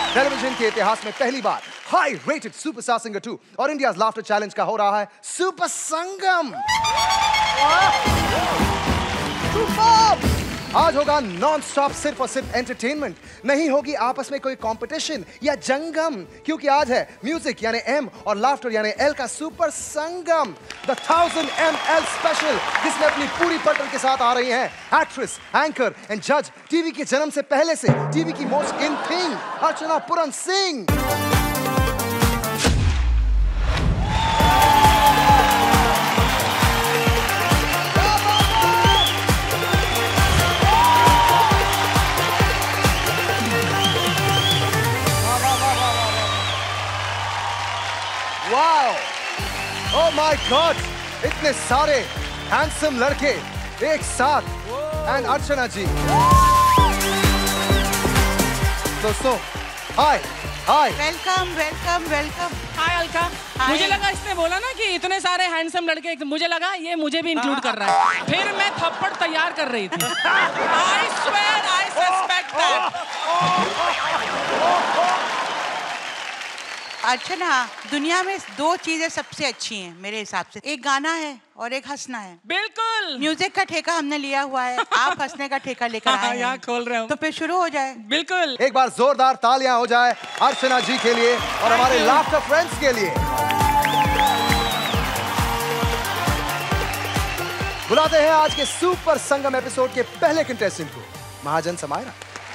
Television के इतिहास में पहली बार हाई रेटेड सुपरस्टार सिंगर 2 और इंडिया लाफ्टर चैलेंज का हो रहा है सुपर संगम। आज होगा नॉन स्टॉप सिर्फ और सिर्फ एंटरटेनमेंट, नहीं होगी आपस में कोई कंपटीशन या जंगम, क्योंकि आज है म्यूजिक यानी एम और लाफ्टर यानी एल का सुपर संगम, द 1000 ml स्पेशल, जिसमें अपनी पूरी पलटन के साथ आ रही हैं एक्ट्रेस, एंकर एंड जज, टीवी के जन्म से पहले से टीवी की most in thing Archana Puran Singh. Wow, oh my God, इतने सारे हैंडसम लड़के एक साथ एंड अर्चना जी। दोस्तों hi hi, welcome welcome welcome. Hi Alka. मुझे लगा इसने बोला ना कि इतने सारे हैंडसम लड़के, मुझे लगा ये मुझे भी इंक्लूड कर रहा है, फिर मैं थप्पड़ तैयार कर रही थी। I swear I suspect that। अर्चना, दुनिया में दो चीजें सबसे अच्छी हैं मेरे हिसाब से, एक गाना है और एक हंसना है। बिल्कुल। म्यूजिक का ठेका हमने लिया हुआ है, आप हंसने का ठेका लेकर आए हैं। यहाँ खोल रहे हो तो फिर शुरू हो जाए। बिल्कुल। एक बार जोरदार तालियां हो जाए अर्चना जी के लिए और हमारे लाफ्टर फ्रेंड्स के लिए। बुलाते हैं आज के सुपर संगम एपिसोड के पहले कंटेस्टेंट को, महाजन समायरा।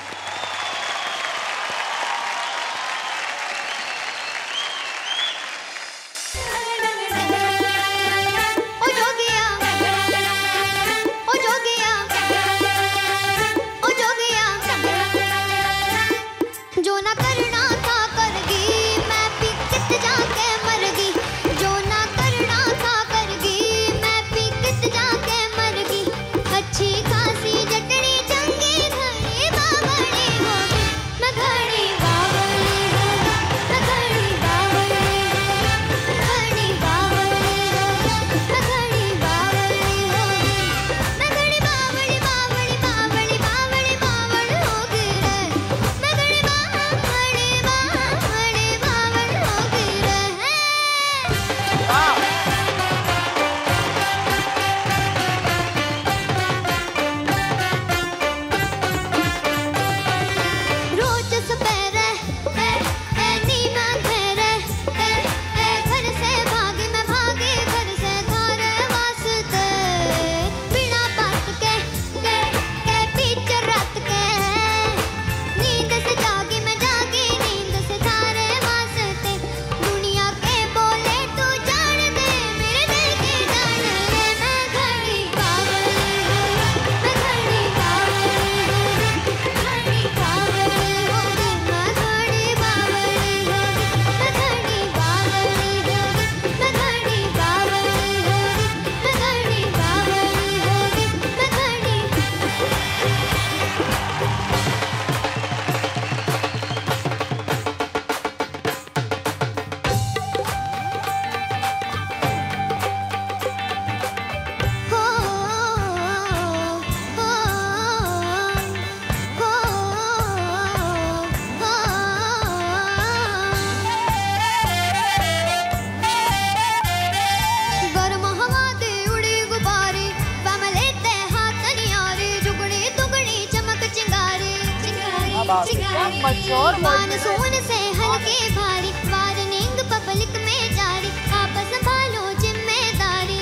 मानसून से हल्के भारी, वार्निंग पब्लिक में जारी, आप संभालो जिम्मेदारी,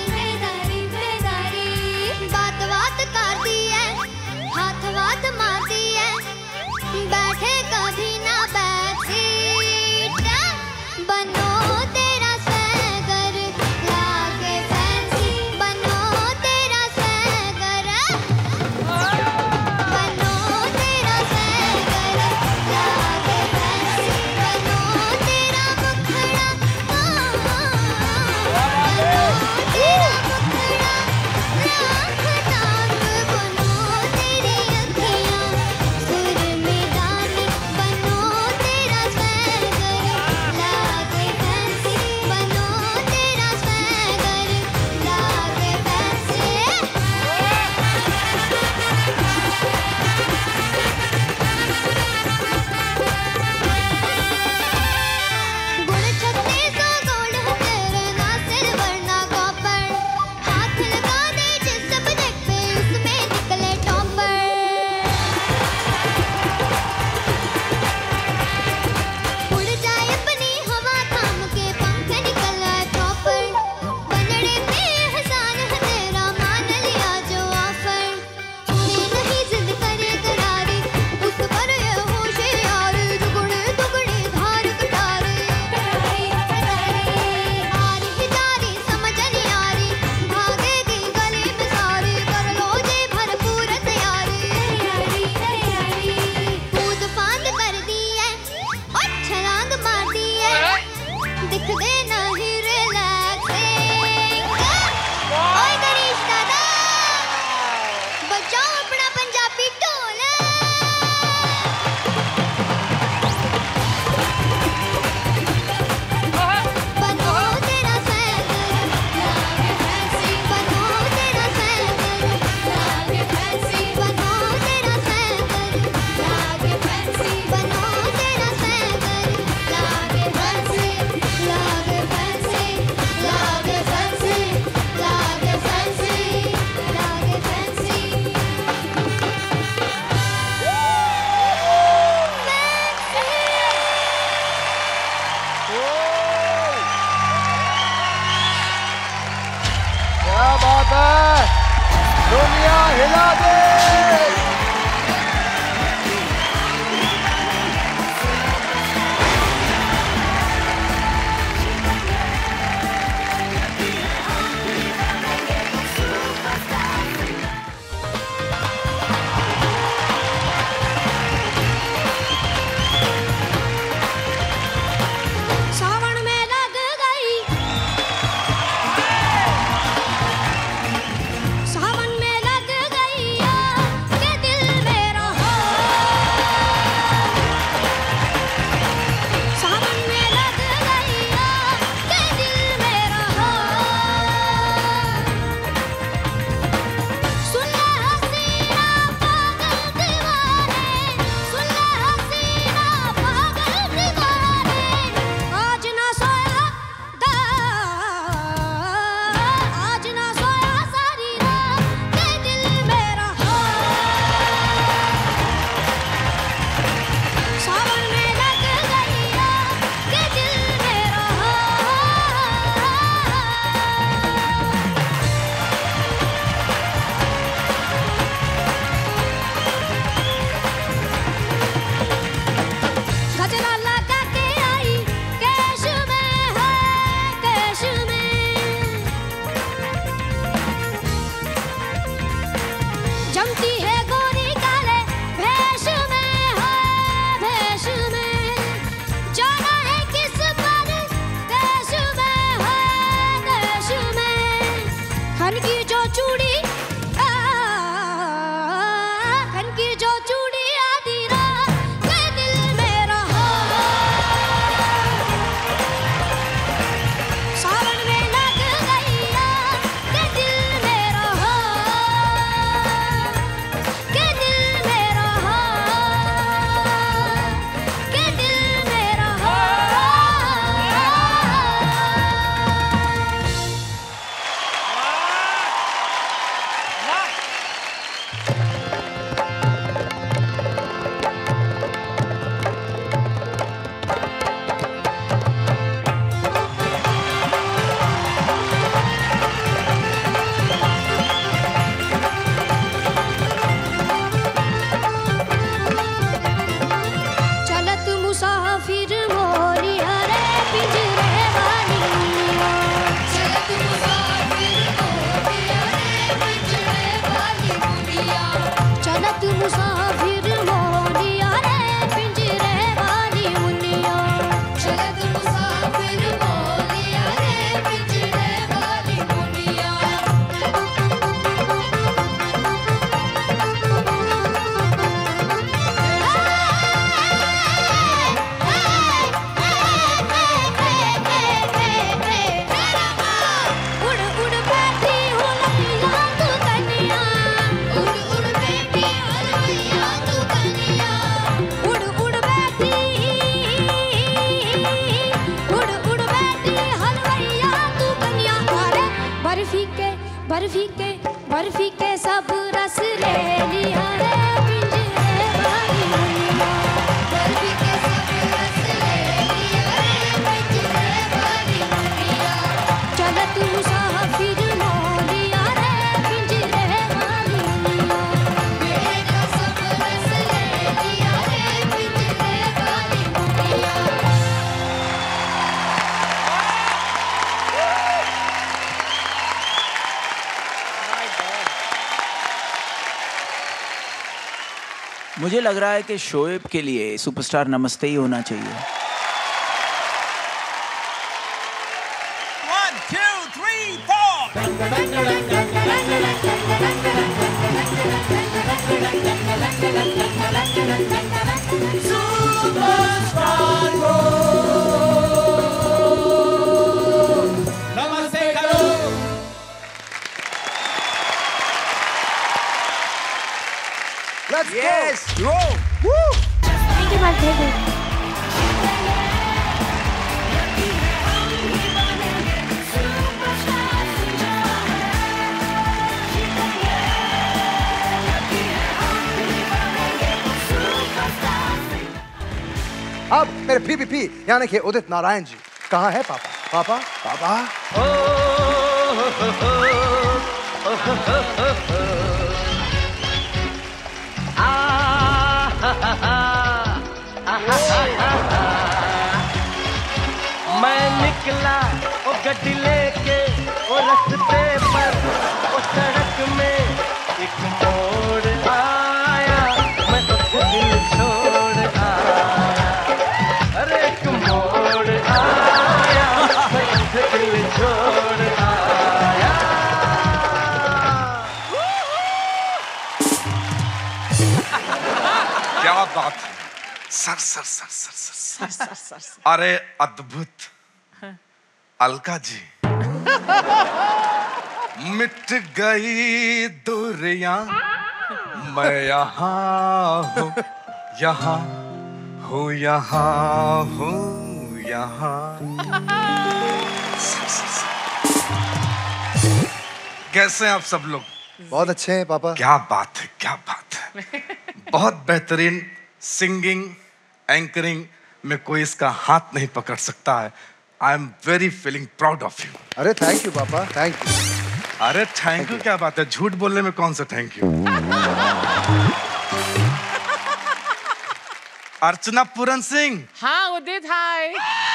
बात बात करती है, हाथ वाथ मारती है, बैठे कभी ना बैक सीट, बनो तेरा स्वैगर लागे फैंसी, बनो तेरा स्वैगर, बनो तेरा स्वैगर लागे फैंसी, बनो तेरा मुखड़ा, बर्फी के सब रस ले लिया है पिंजरे वाली मुनिया। बर्फी के सब रस ले लिया है पिंजरे वाली मुनिया। चलत मुसाफिर लो लिया है पिंजरे वाली मुनिया। मेरे का सब रस ले लिया है पिंजरे वाली मुनिया। मुझे लग रहा है कि शोएब के लिए सुपरस्टार नमस्ते ही होना चाहिए। 1, 2, 3, 4 सुपरस्टार को नमस्ते करो। Let's Yes, go. go. Woo. Thank you, my baby. अब मेरे पीपीपी यानी कि उदित नारायण जी कहाँ है पापा? पापा पापा मैं निकला ओ गड्डी लेके ओ रस्ते पर ओ सड़क में एक मोड़ आया, मैं तो दिल छोड़ आया। अरे एक मोड़ आया, मैं तो दिल छोड़ आया। क्या बात है, sir sir sir sir sir sir. अरे अद्भुत अलका जी। मिट गई दूरियां, मैं यहाँ हूँ, यहाँ हूँ, यहाँ हूँ, यहाँ। कैसे हैं आप सब लोग? बहुत अच्छे हैं पापा। क्या बात है, क्या बात है। बहुत बेहतरीन सिंगिंग, एंकरिंग में कोई इसका हाथ नहीं पकड़ सकता है। I am very feeling proud of you. अरे थैंक यू पापा, थैंक यू। अरे थैंक यू क्या बात है, झूठ बोलने में कौन सा थैंक यू। अर्चना पूरन सिंह। हाँ उदित, हाय।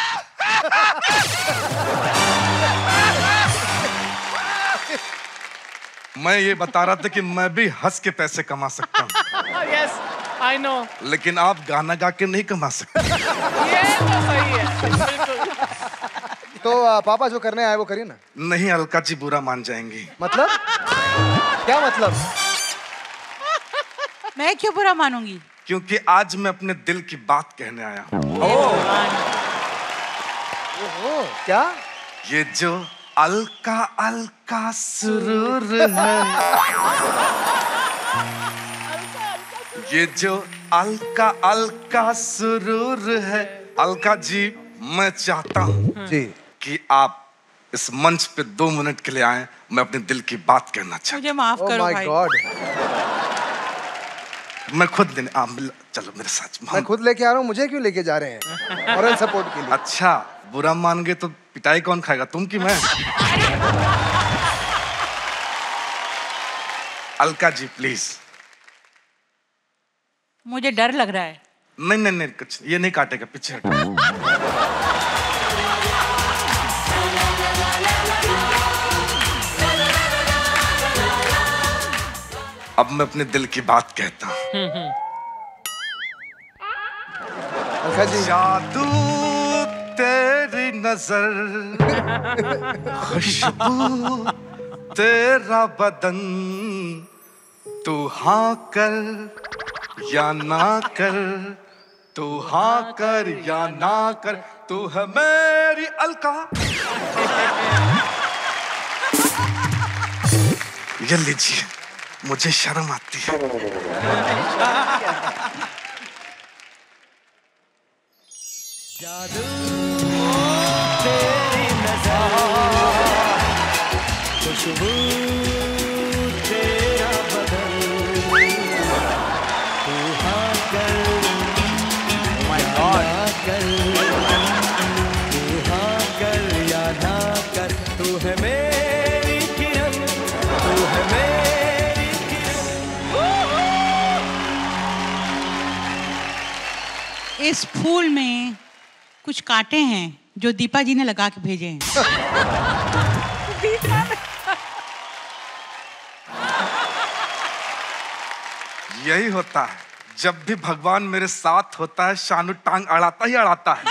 मैं ये बता रहा था कि मैं भी हंस के पैसे कमा सकता हूँ। यस आई नो, लेकिन आप गाना गा के नहीं कमा सकते। ये तो सही है बिल्कुल। तो पापा जो करने आए वो करिए ना। नहीं, अलका जी बुरा मान जाएंगी। मतलब क्या मतलब? मैं क्यों बुरा मानूंगी? क्योंकि आज मैं अपने दिल की बात कहने आया हूँ। ओह क्या? ये जो अलका अलका सुरूर है, ये जो अलका अलका सुरूर है, अलका जी मैं चाहता हूँ जी कि आप इस मंच पे 2 मिनट के लिए आए। मैं अपने दिल की बात कहना चाहता मुझे माफ ओह करो माय भाई। गॉड। हूँ। मैं खुद लेने चलो मेरे साथ। मैं खुद लेके आ रहा हूँ, मुझे क्यों लेके जा रहे हैं? मॉरल सपोर्ट के लिए। अच्छा, बुरा मान गए तो पिटाई कौन खाएगा, तुम कि मैं? अलका जी प्लीज। मुझे डर लग रहा है। नहीं नहीं नहीं, कुछ ये नहीं काटेगा, पीछे हटो। अब मैं अपने दिल की बात कहता हूँ। अलका जी जादू तेरी नजर, खुशबू तेरा बदन, तू हाँ कर या ना कर, तू हाँ कर या ना कर, तू है मेरी अलका। ये लीजिए, मुझे शर्म आती है। जादू तेरी नजर, खुशबू इस फूल में कुछ कांटे हैं जो दीपा जी ने लगा के भेजे हैं। यही होता है, जब भी भगवान मेरे साथ होता है शानू टांग अड़ाता ही अड़ाता है।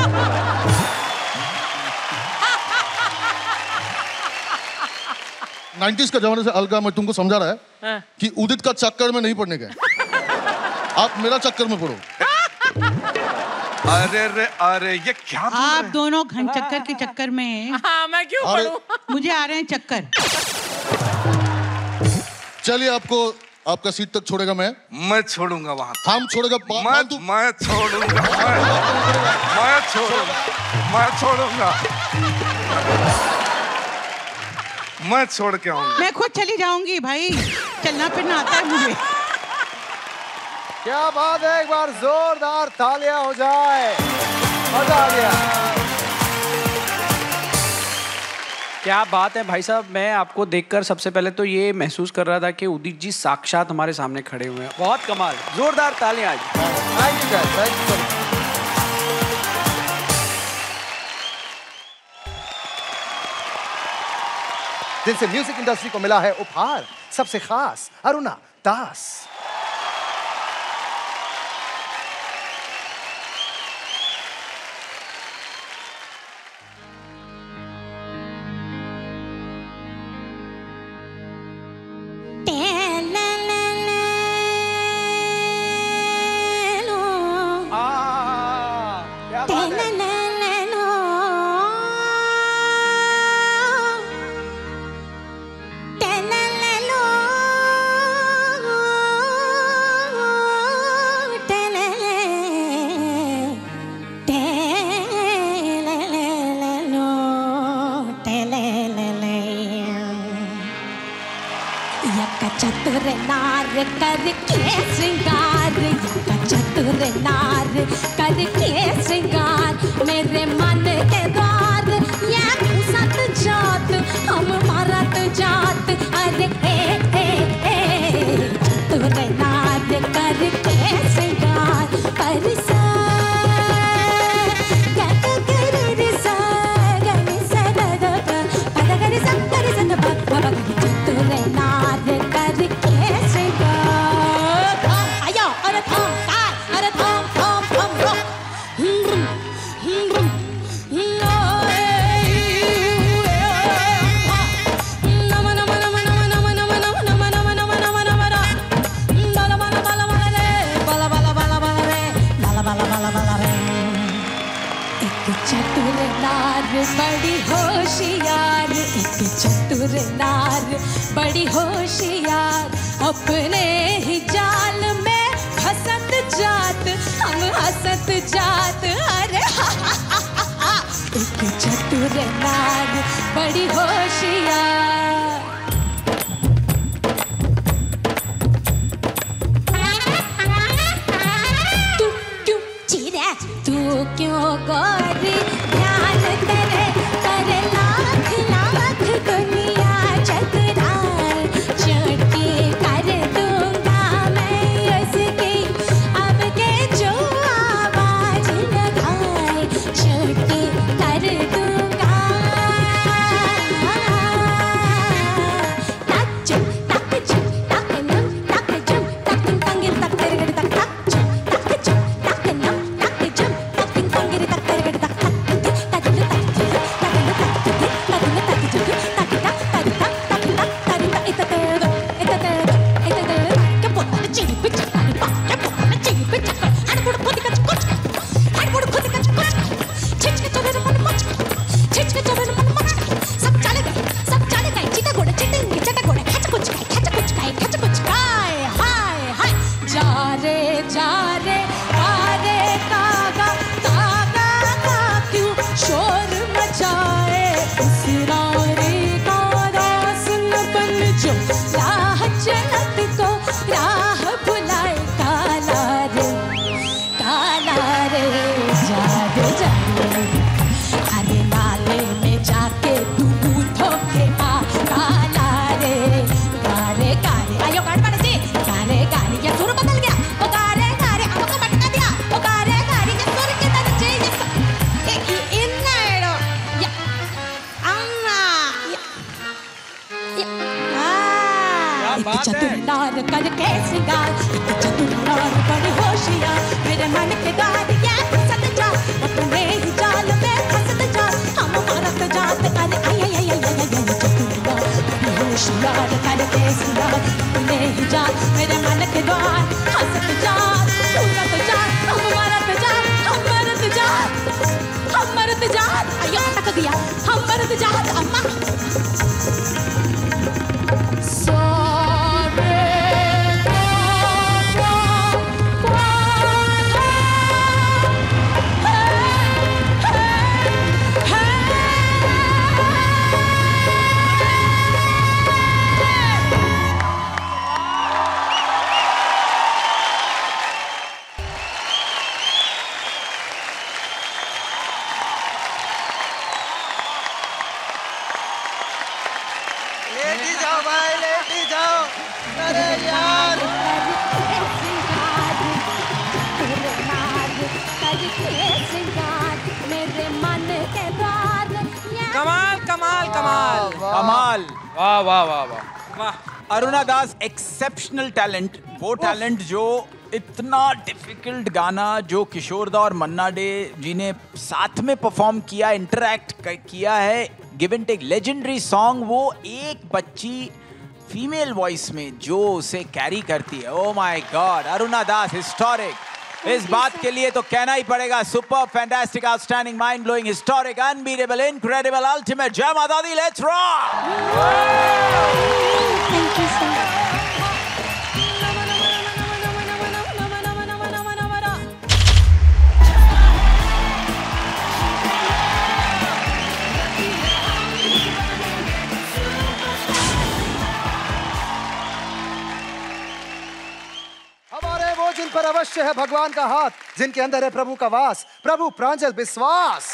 नाइन्टीज का जमाने से अलका मैं तुमको समझा रहा है कि उदित का चक्कर में नहीं पड़ने का, आप मेरा चक्कर में पड़ो। अरे ये क्या बोल रहे हैं? आप दोनों घन चक्कर के चक्कर में। हाँ, मैं क्यों पढ़ूं? मुझे आ रहे हैं चक्कर। चलिए आपको आपका सीट तक छोड़ेगा मैं छोड़ूंगा वहां। हम छोड़ेगा मैं छोड़ूंगा मैं छोड़ के आऊंगा। मैं खुद चली जाऊंगी भाई, चलना फिरना आता है मुझे। क्या बात है, एक बार जोरदार तालियां हो जाए, मजा आ गया। क्या बात है भाई साहब, मैं आपको देखकर सबसे पहले तो ये महसूस कर रहा था कि उदित जी साक्षात हमारे सामने खड़े हुए हैं। बहुत कमाल, जोरदार तालियां आज। Thank you guys, thank you. जिनसे म्यूजिक इंडस्ट्री को मिला है उपहार, सबसे खास अरुणा दास। चतुर नार करके श्रृंगार, चतुर नार करके श्रृंगार, मेरे मन के द्वार ये घुसत जात, हम मारत जात, अरे चतुर नार करके श्रृंगार, परिसा बड़ी होशियार, एक चतुर नार बड़ी होशियार, अपने ही जाल में हंसत जात, हम हंसत जात, अरे एक चतुर नार बड़ी होशियार। तू क्यों चिरे, तू क्यों गोरी, ध्यान तेरे करे लाख लाख दुनिया चतुराई, चोटी कर दूंगा मैं उसकी, अब के जो आवाज लगाए, चोटी कर दूंगा। तक चुम तक चुम तक नम तक चुम तक तंगिर तक तेरे तक तक चुम तक चुम तक नम तक चुम तक तंगिर तक तेरे तक तक करके सिंगार एक चतुर और बड़ी होशियार मेरे मन के द्वार ये फंसत जा अपने ही जाल में फंसत जा हम मारत जात अरे आय आय आय आय चतुर और बड़ी होशियार करके सिंगार अपने ही जाल मेरे मन के द्वार फंसत जा उड़त जा हम मारत जा हम मारत जा हम मरत जात आयो तक दिया हम मरत जात अम्मा कमाल कमाल कमाल कमाल वाह वाह वाह वाह वाह अरुणा दास एक्सेप्शनल टैलेंट वो टैलेंट जो इतना डिफिकल्ट गाना जो किशोर दा और मन्ना डे जी ने साथ में परफॉर्म किया इंटरैक्ट किया है give and take legendary song वो एक बच्ची फीमेल वॉइस में जो उसे कैरी करती है oh my God Aruna Das historic इस बात के लिए तो कहना ही पड़ेगा super fantastic outstanding mind blowing historic unbeatable incredible ultimate जय माता दी let's rock thank you sir जिन पर अवश्य है भगवान का हाथ जिनके अंदर है प्रभु का वास प्रभु प्रांजल विश्वास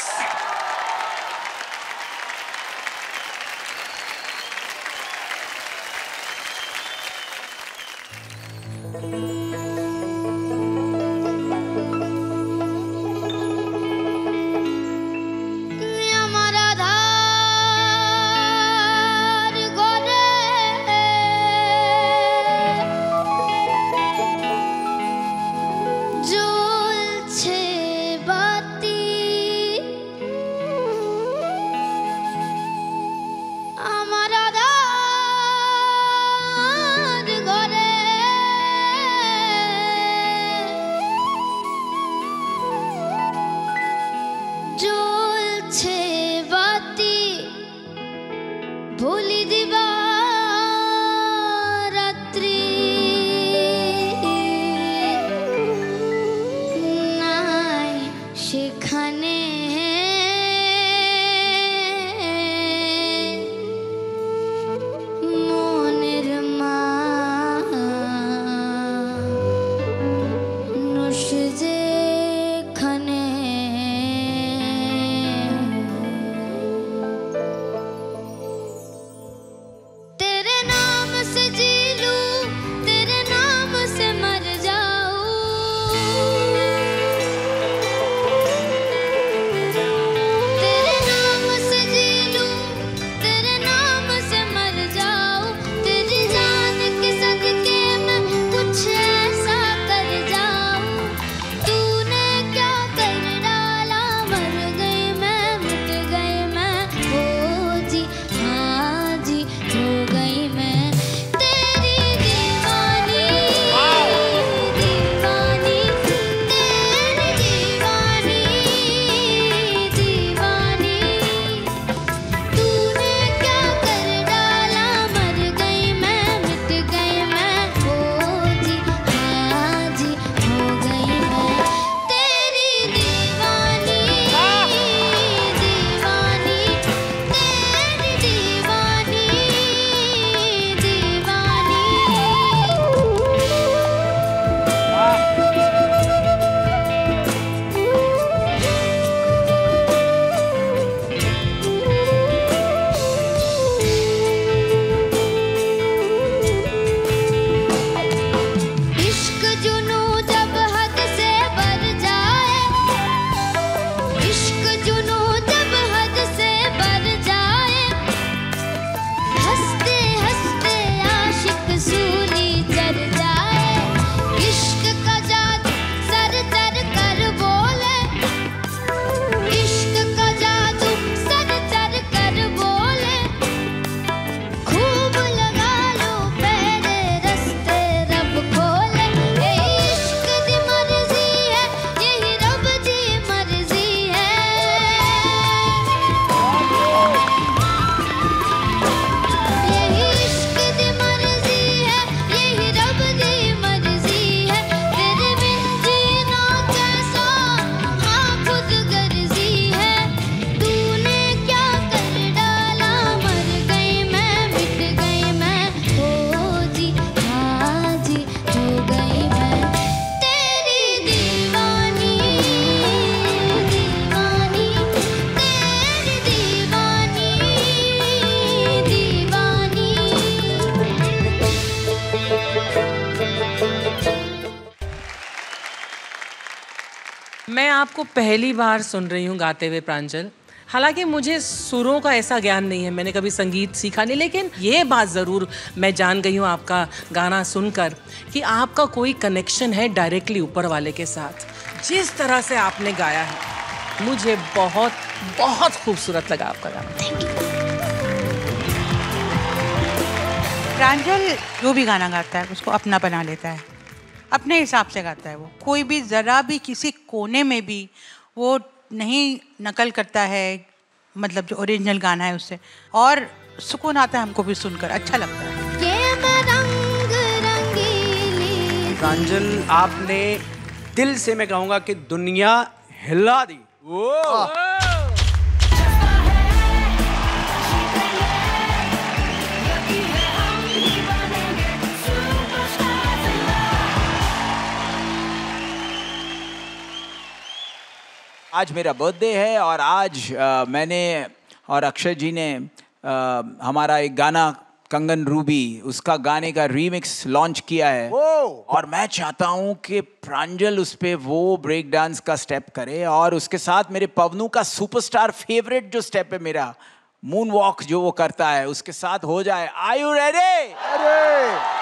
आपको पहली बार सुन रही हूँ गाते हुए प्रांजल। हालांकि मुझे सुरों का ऐसा ज्ञान नहीं है, मैंने कभी संगीत सीखा नहीं, लेकिन ये बात ज़रूर मैं जान गई हूँ आपका गाना सुनकर कि आपका कोई कनेक्शन है डायरेक्टली ऊपर वाले के साथ। जिस तरह से आपने गाया है मुझे बहुत बहुत खूबसूरत लगा आपका गाना। Thank you. प्रांजल जो भी गाना गाता है उसको अपना बना लेता है, अपने हिसाब से गाता है। वो कोई भी ज़रा भी किसी कोने में भी वो नहीं नकल करता है, मतलब जो ओरिजिनल गाना है उससे, और सुकून आता है हमको भी सुनकर, अच्छा लगता है। प्रांजल आपने दिल से, मैं कहूँगा कि दुनिया हिला दी। आज मेरा बर्थडे है और आज मैंने और अक्षय जी ने हमारा एक गाना कंगन रूबी, उसका गाने का रीमिक्स लॉन्च किया है। और मैं चाहता हूँ कि प्रांजल उस पे वो ब्रेक डांस का स्टेप करे और उसके साथ मेरे पवनू का सुपरस्टार फेवरेट जो स्टेप है मेरा, मून वॉक जो वो करता है, उसके साथ हो जाए। Are you ready?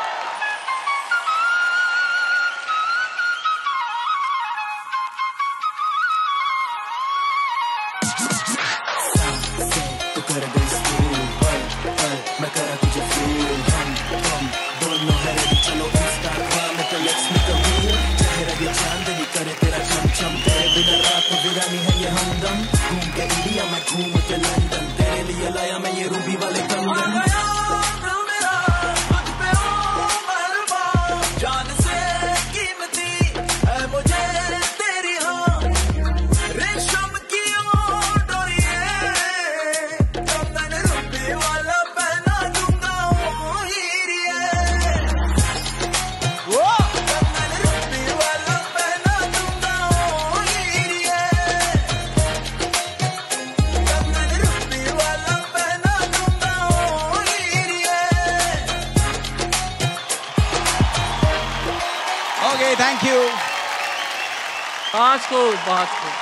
Thank you. बहुत खूब, बहुत खूब।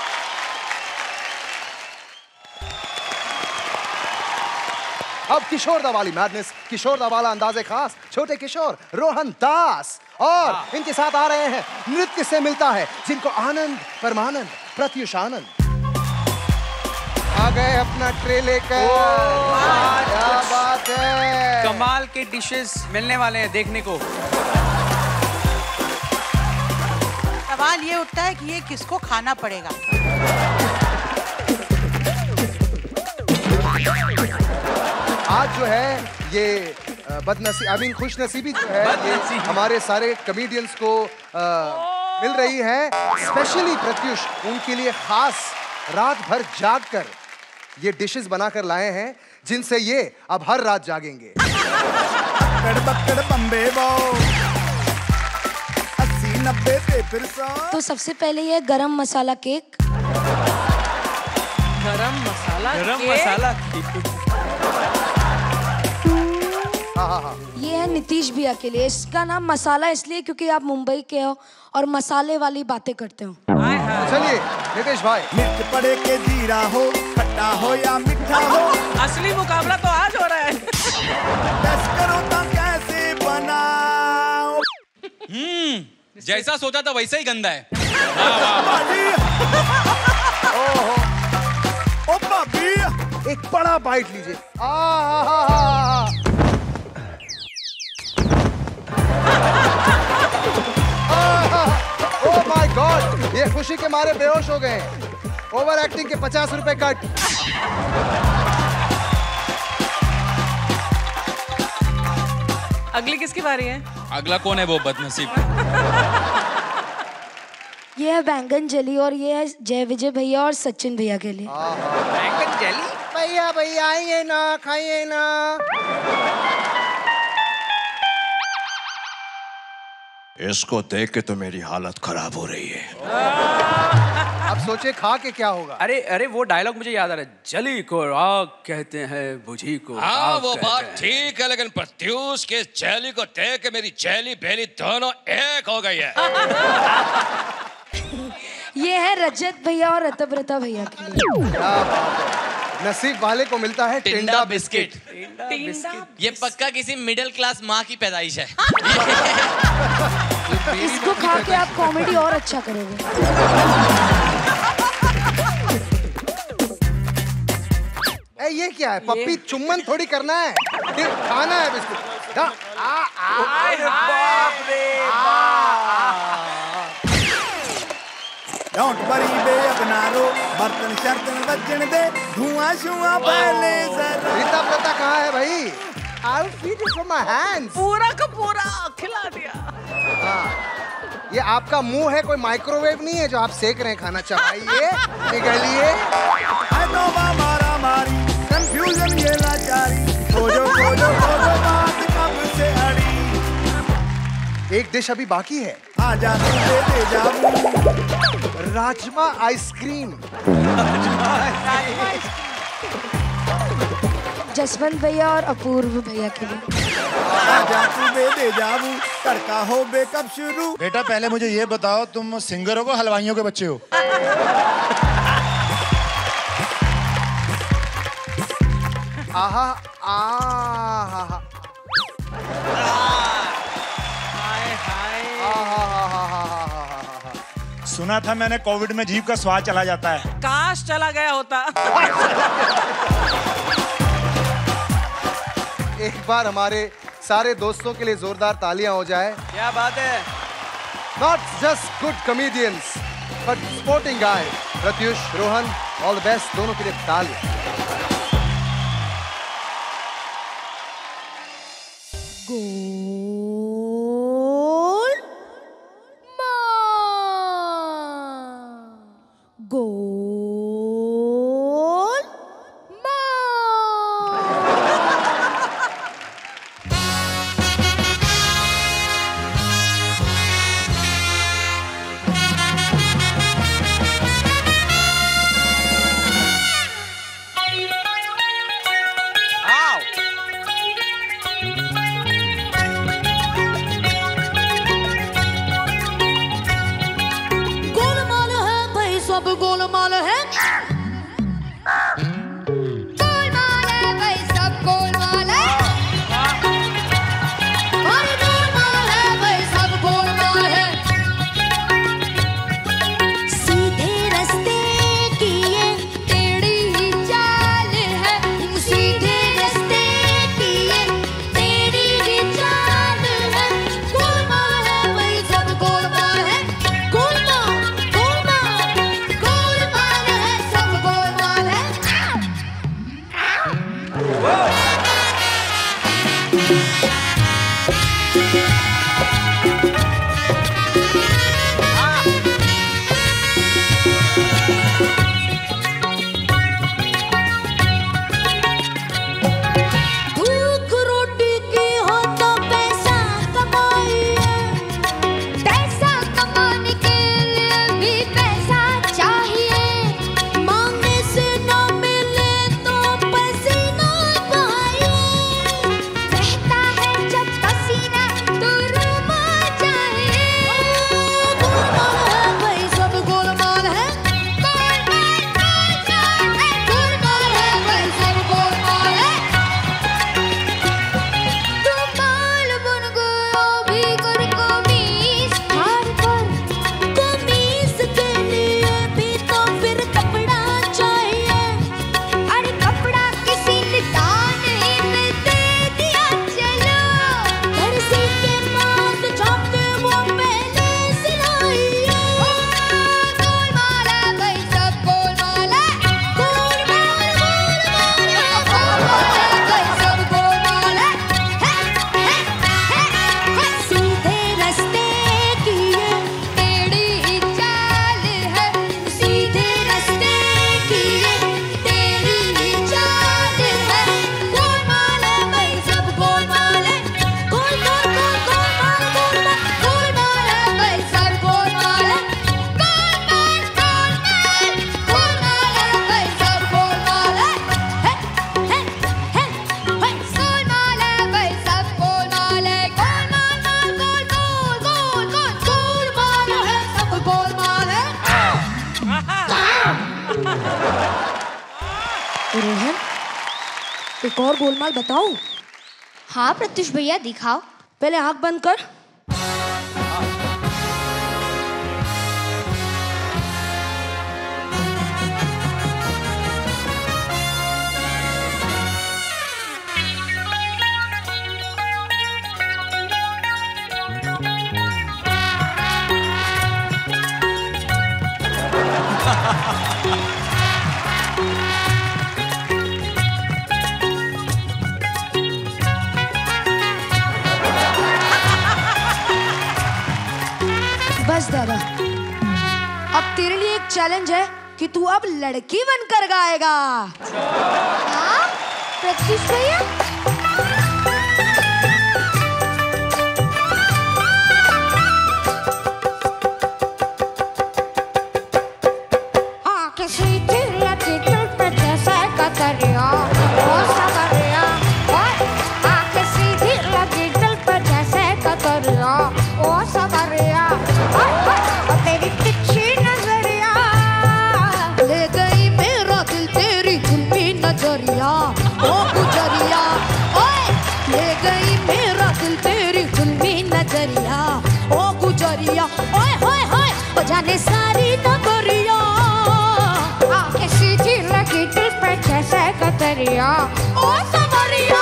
अब किशोर दा वाली मैडनेस, किशोर दा वाला अंदाजे खास, छोटे किशोर रोहन दास और इनके साथ आ रहे हैं नृत्य से मिलता है जिनको आनंद परमानंद प्रत्युष आनंद आ गए अपना ट्रे लेकर। क्या बात है, कमाल के डिशेस मिलने वाले हैं देखने को। सवाल ये उठता है कि ये किसको खाना पड़ेगा। आज जो है ये बदनसीबी, खुशनसीबी जो है ये हमारे सारे कमेडियंस को मिल रही है। स्पेशली प्रत्युष उनके लिए खास रात भर जाग कर ये डिशेस बनाकर लाए हैं जिनसे ये अब हर रात जागेंगे। तो सबसे पहले ये गरम मसाला केक। गरम मसाला केक। हाँ। ये है नीतीश भैया के लिए। इसका नाम मसाला इसलिए क्योंकि आप मुंबई के हो और मसाले वाली बातें करते हो। चलिए नीतीश भाई। मिर्च पड़े के जीरा हो, खट्टा हो या मीठा हो, असली मुकाबला तो आज हो रहा है। टेस्ट करो तो कैसे बनाओ। जैसा सोचा था वैसा ही गंदा है। ओ भाभी, एक बड़ा बाइट लीजिए। ओह माय गॉड, ये खुशी के मारे बेहोश हो गए। ओवर एक्टिंग के 50 रुपए कट। अगली किसकी बारी है? अगला कौन है वो बदनसीब? ये है बैंगन जली और ये है जय विजय भैया और सचिन भैया के लिए। बैंगन जली? भैया भैया आइए ना, खाइए ना। इसको देख के तो मेरी हालत खराब हो रही है। अब सोचे खा के क्या होगा। अरे वो डायलॉग मुझे याद आ रहा है, जली को आग कहते हैं, बुझी को हाँ आग वो कहते बात हैं। ठीक है, लेकिन प्रत्युष के जैली को देख के मेरी जैली बेली दोनों एक हो गई है। ये है रजत भैया और रतव्रता भैया के लिए। क्या बात है, नसीब वाले को मिलता है टिंडा बिस्किट। ये पक्का किसी मिडिल क्लास माँ की पैदाइश है। इसको खा के आप कॉमेडी और अच्छा करोगे। ये क्या है, पप्पी चुम्बन थोड़ी करना है, फिर खाना है बिस्कुट। डोंट वरी बे अपना रो, बर्तन शर्तन बजन दे, धुआं शुआं पहले जरा। रीता प्रता कहाँ है भाई? I'll feed it from my hands. पूरा का पूरा खिला दिया। हाँ, ये आपका मुंह है, कोई माइक्रोवेव नहीं है जो आप सेक रहे हैं खाना। चबाइए, निगलिए। मारा मारी कंफ्यूजन ये लाचारी, खोजो बात कब से अड़ी। एक डिश अभी बाकी है। आजा तू दे जाऊं राजमा आइसक्रीम। जसवंत भैया और अपूर्व भैया के लिए। आजा तू दे जाऊं, तड़का हो बे कब शुरू। बेटा पहले मुझे ये बताओ, तुम सिंगर हो को हलवाइयों के बच्चे हो? आहा आहा। सुना था मैंने कोविड में जीभ का स्वाद चला जाता है। काश चला गया होता। एक बार हमारे सारे दोस्तों के लिए जोरदार तालियां हो जाए। क्या बात है। Not just good comedians, but sporting guy. Pratyush, Rohan, all the best, दोनों के लिए तालियां। गोल माँ, गोल माँ। गोलमाल है भाई, सब गोलमाल है। गोलमाल है भाई, सब गोलमाल है। अरे गोलमाल है भाई, सब गोलमाल है। सीधे रास्ते की ये टेढ़ी ही चाल है, सीधे रास्ते की ये टेढ़ी ही चाल है। गोलमाल है भाई, सब गोलमाल है। गोलमाल, गोलमाल, गोलमाल है, रोहन, एक और गोलमाल बताऊं? हाँ प्रत्युष भैया दिखाओ। पहले आंख बंद कर। बस दादा, अब तेरे लिए एक चैलेंज है कि तू अब लड़की बनकर गाएगा। हाँ प्रत्युष भैया। आंखें सीधी लगी दिल पे जैसे कतरिया, ओ सवरिया। ओए, आंखें सीधी लगी दिल पे जैसे कतरिया, ओ सवरिया। ओए, ओए, ओ तेरी तिरछी नजरिया ले गई मेरा दिल, तेरी जुल्मी नजरिया, ओ गुजरिया। ओए, ले गई मेरा दिल, तेरी जुल्मी नजरिया, ओ गुजरिया। ओए होए होए, ओ जाने सारी नगरिया। आंखें सीधी लगी दिल पे जैसे कतरिया, ओ सवरिया।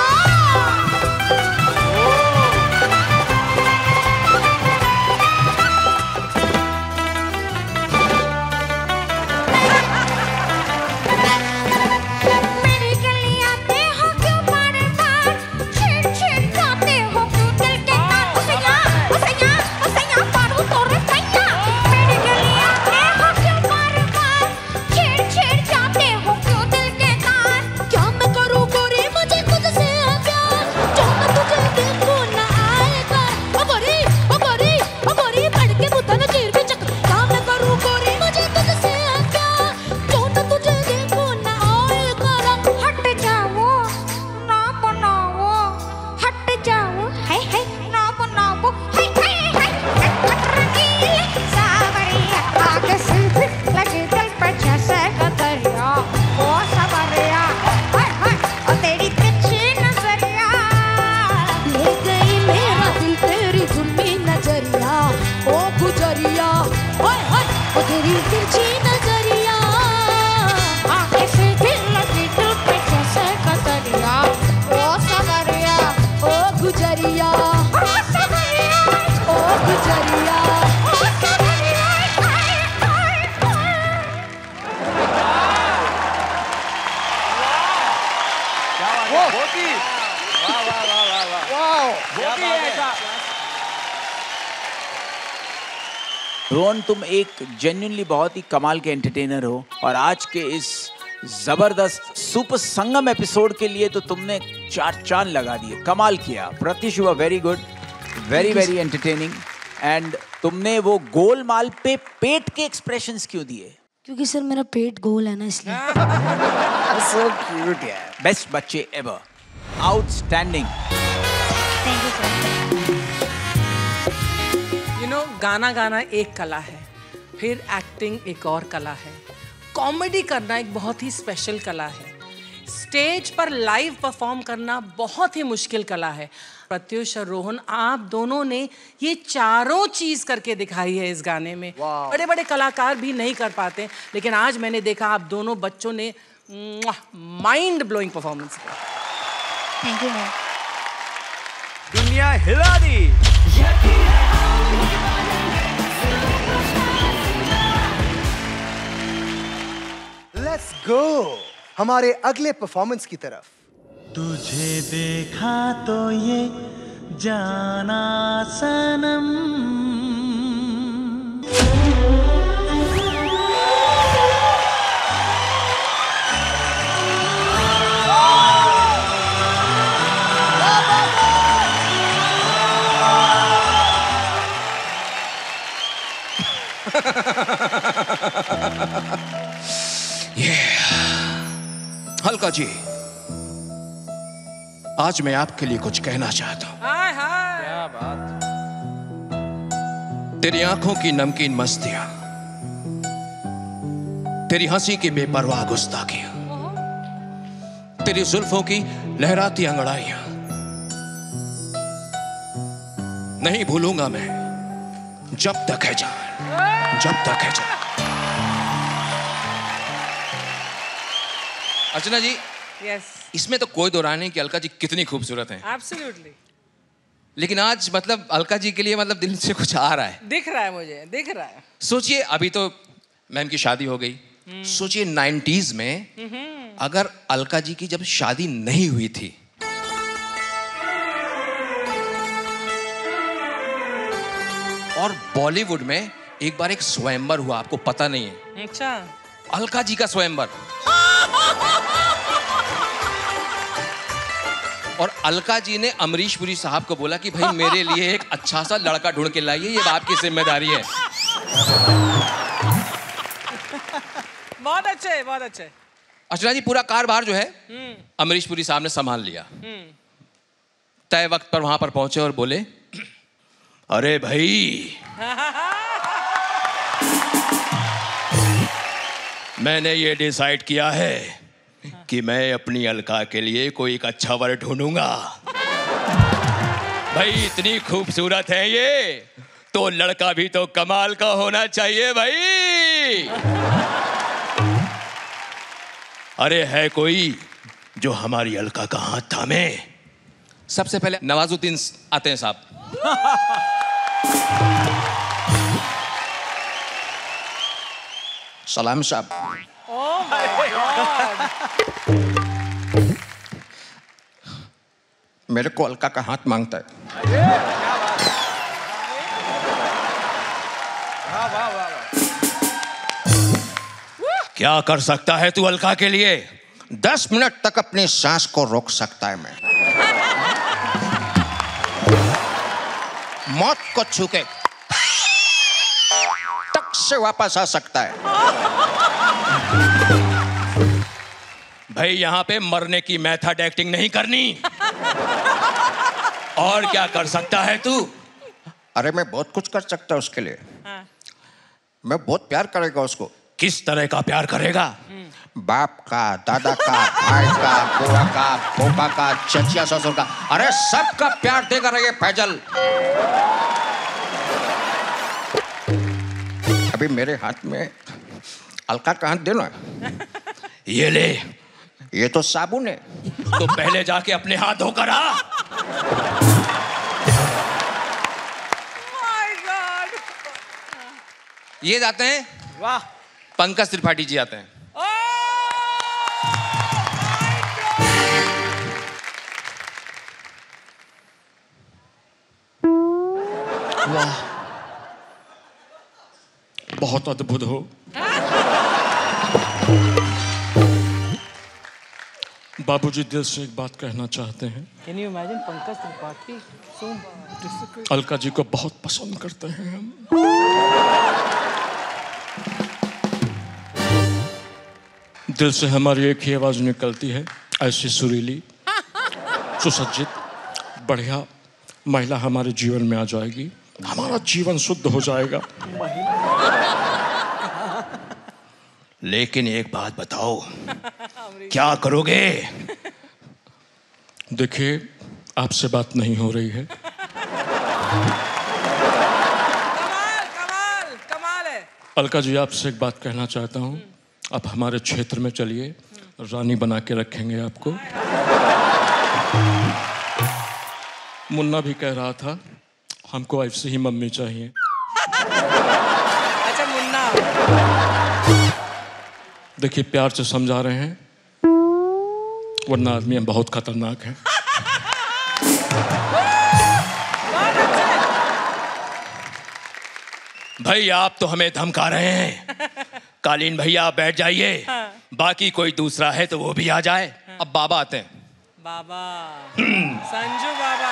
मेरी गलियां पे हो क्यों बार-बार, छेड़-छेड़ जाते हो क्यों दिल के तार। उसैया, उसैया, उसैया पारूं तोरे सैया। मेरी गलियां पे हो क्यों बार-बार, छेड़-छेड़ जाते हो क्यों दिल के तार। क्या मैं करूं गोरी, मुझे खुद से है प्यार, जो मैं तुझे देखूं ना आएगा। ओ गोरी, ओ गोरी, ओ गोरी, बढ़ के बुतन चीर के चक। क्या मैं करूं गोरी, मुझे खुद से है प्यार, जो मैं तुझे देखूं ना आएगा। हट जाओ ना बनाओ, हट जाओ है ना बनाओ, है रंगीले सावरिया। आगे सीधी लगी दिल पे जैसे कतरिया, ओ सवरिया। हाय हाय, ओ तेरी तिरछी नजरिया ले गई मेरा दिल, तेरी जुल्मी नजरिया, ओ गुजरिया। हाय हाय, ओ तेरी तिरछी नजरिया आगे सीधी लगी दिल पे जैसे कतरिया, ओ सवरिया, ओ गुजरिया, ओ सवरिया, ओ गुजरिया, ओ सवरिया। रोहन, तुम एक जेन्युइनली बहुत ही कमाल के एंटरटेनर हो और आज के इस जबरदस्त सुपर संगम एपिसोड के लिए तो तुमने 4 चांद लगा दिए। कमाल किया। Pratyush, you are very good, very very entertaining. And तुमने वो गोलमाल पे पेट के एक्सप्रेशंस क्यों दिए? क्योंकि सर मेरा पेट गोल है ना, इसलिए। सो क्यूट यार। बेस्ट बच्चे ever. Outstanding. Thank you sir. You know, गाना गाना एक कला है, फिर एक्टिंग एक और कला है, कॉमेडी करना एक बहुत ही स्पेशल कला है, स्टेज पर लाइव परफॉर्म करना बहुत ही मुश्किल कला है। प्रत्युष और रोहन, आप दोनों ने ये चारों चीज करके दिखाई है इस गाने में। बड़े बड़े कलाकार भी नहीं कर पाते, लेकिन आज मैंने देखा आप दोनों बच्चों ने माइंड ब्लोइंग परफॉर्मेंस किया। Thank you ma'am. दुनिया हिला दी। लेट्स गो हमारे अगले परफॉर्मेंस की तरफ। तुझे देखा तो ये जाना सनम, अलका जी, आज मैं आपके लिए कुछ कहना चाहता हूं। हाय हाय, क्या बात। तेरी आंखों की नमकीन मस्तियां, तेरी हंसी की बेपरवाह गुस्ताखियां, तेरी जुल्फों की लहराती अंगड़ाइयां नहीं भूलूंगा मैं, जब तक है जान, जब तक है जान। अर्चना जी, यस, इसमें तो कोई दो राय नहीं कि अलका जी कितनी खूबसूरत हैं। एब्सोल्युटली। लेकिन आज मतलब अलका जी के लिए मतलब दिल से कुछ आ रहा है। दिख रहा है मुझे, दिख रहा है। सोचिए अभी तो मैम की शादी हो गई, सोचिए 90s में अगर अलका जी की जब शादी नहीं हुई थी, और बॉलीवुड में एक बार एक स्वयंवर हुआ, आपको पता नहीं है? अच्छा। अलका जी का स्वयंवर। और अलका जी ने अमरीश पुरी साहब को बोला कि भाई मेरे लिए एक अच्छा सा लड़का ढूंढ के लाइए, ये आपकी जिम्मेदारी है। बहुत अच्छे, बहुत अच्छे। अर्चना जी, पूरा कारोबार जो है अमरीश पुरी साहब ने संभाल लिया। तय वक्त पर वहां पर पहुंचे और बोले, अरे भाई मैंने ये डिसाइड किया है कि मैं अपनी अलका के लिए कोई एक अच्छा वर ढूंढूंगा। भाई इतनी खूबसूरत है ये, तो लड़का भी तो कमाल का होना चाहिए भाई। अरे है कोई जो हमारी अलका का हाथ थामे? सबसे पहले नवाजुद्दीन आते हैं साहब। सलाम साहब। ओह माय गॉड। मेरे को अलका का हाथ मांगता है। क्या कर सकता है तू अलका के लिए? 10 मिनट तक अपनी सांस को रोक सकता है मैं। मौत को छू के टक से वापस आ सकता है। भाई यहाँ पे मरने की मेथड एक्टिंग नहीं करनी। और क्या कर सकता है तू? अरे मैं बहुत कुछ कर सकता हूँ उसके लिए। मैं बहुत प्यार करेगा उसको। किस तरह का प्यार करेगा? बाप का, दादा का, भाई का, बुआ का, पोपा का, चचिया ससुर का, अरे सबका प्यार देगा ये फैजल। अभी मेरे हाथ में अलका का हाथ देना। ये ले, ये तो साबुन है, तो पहले जाके अपने हाथ धोकर आ। ये जाते हैं, वाह, पंकज त्रिपाठी जी आते हैं। वाह, बहुत अद्भुत हो। बाबूजी दिल से एक बात कहना चाहते हैं। Can you imagine Pankaj Tripathi? So difficult. Alka ji को बहुत पसंद करते हैं हम। दिल से हमारी एक ही आवाज निकलती है, ऐसी सुरीली, सुसज्जित, बढ़िया महिला हमारे जीवन में आ जाएगी, हमारा जीवन शुद्ध हो जाएगा। लेकिन एक बात बताओ, क्या करोगे? देखिए, आपसे बात नहीं हो रही है। कमाल है। अलका जी, आपसे एक बात कहना चाहता हूँ। आप हमारे क्षेत्र में चलिए, रानी बना के रखेंगे आपको। मुन्ना भी कह रहा था हमको ऐसे ही मम्मी चाहिए। अच्छा मुन्ना, देखिए प्यार से समझा रहे हैं, वरना आदमी हम बहुत खतरनाक है। भाई आप तो हमें धमका रहे हैं। कालीन भैया आप बैठ जाइए, बाकी कोई दूसरा है तो वो भी आ जाए। अब बाबा आते हैं। बाबा, संजू बाबा।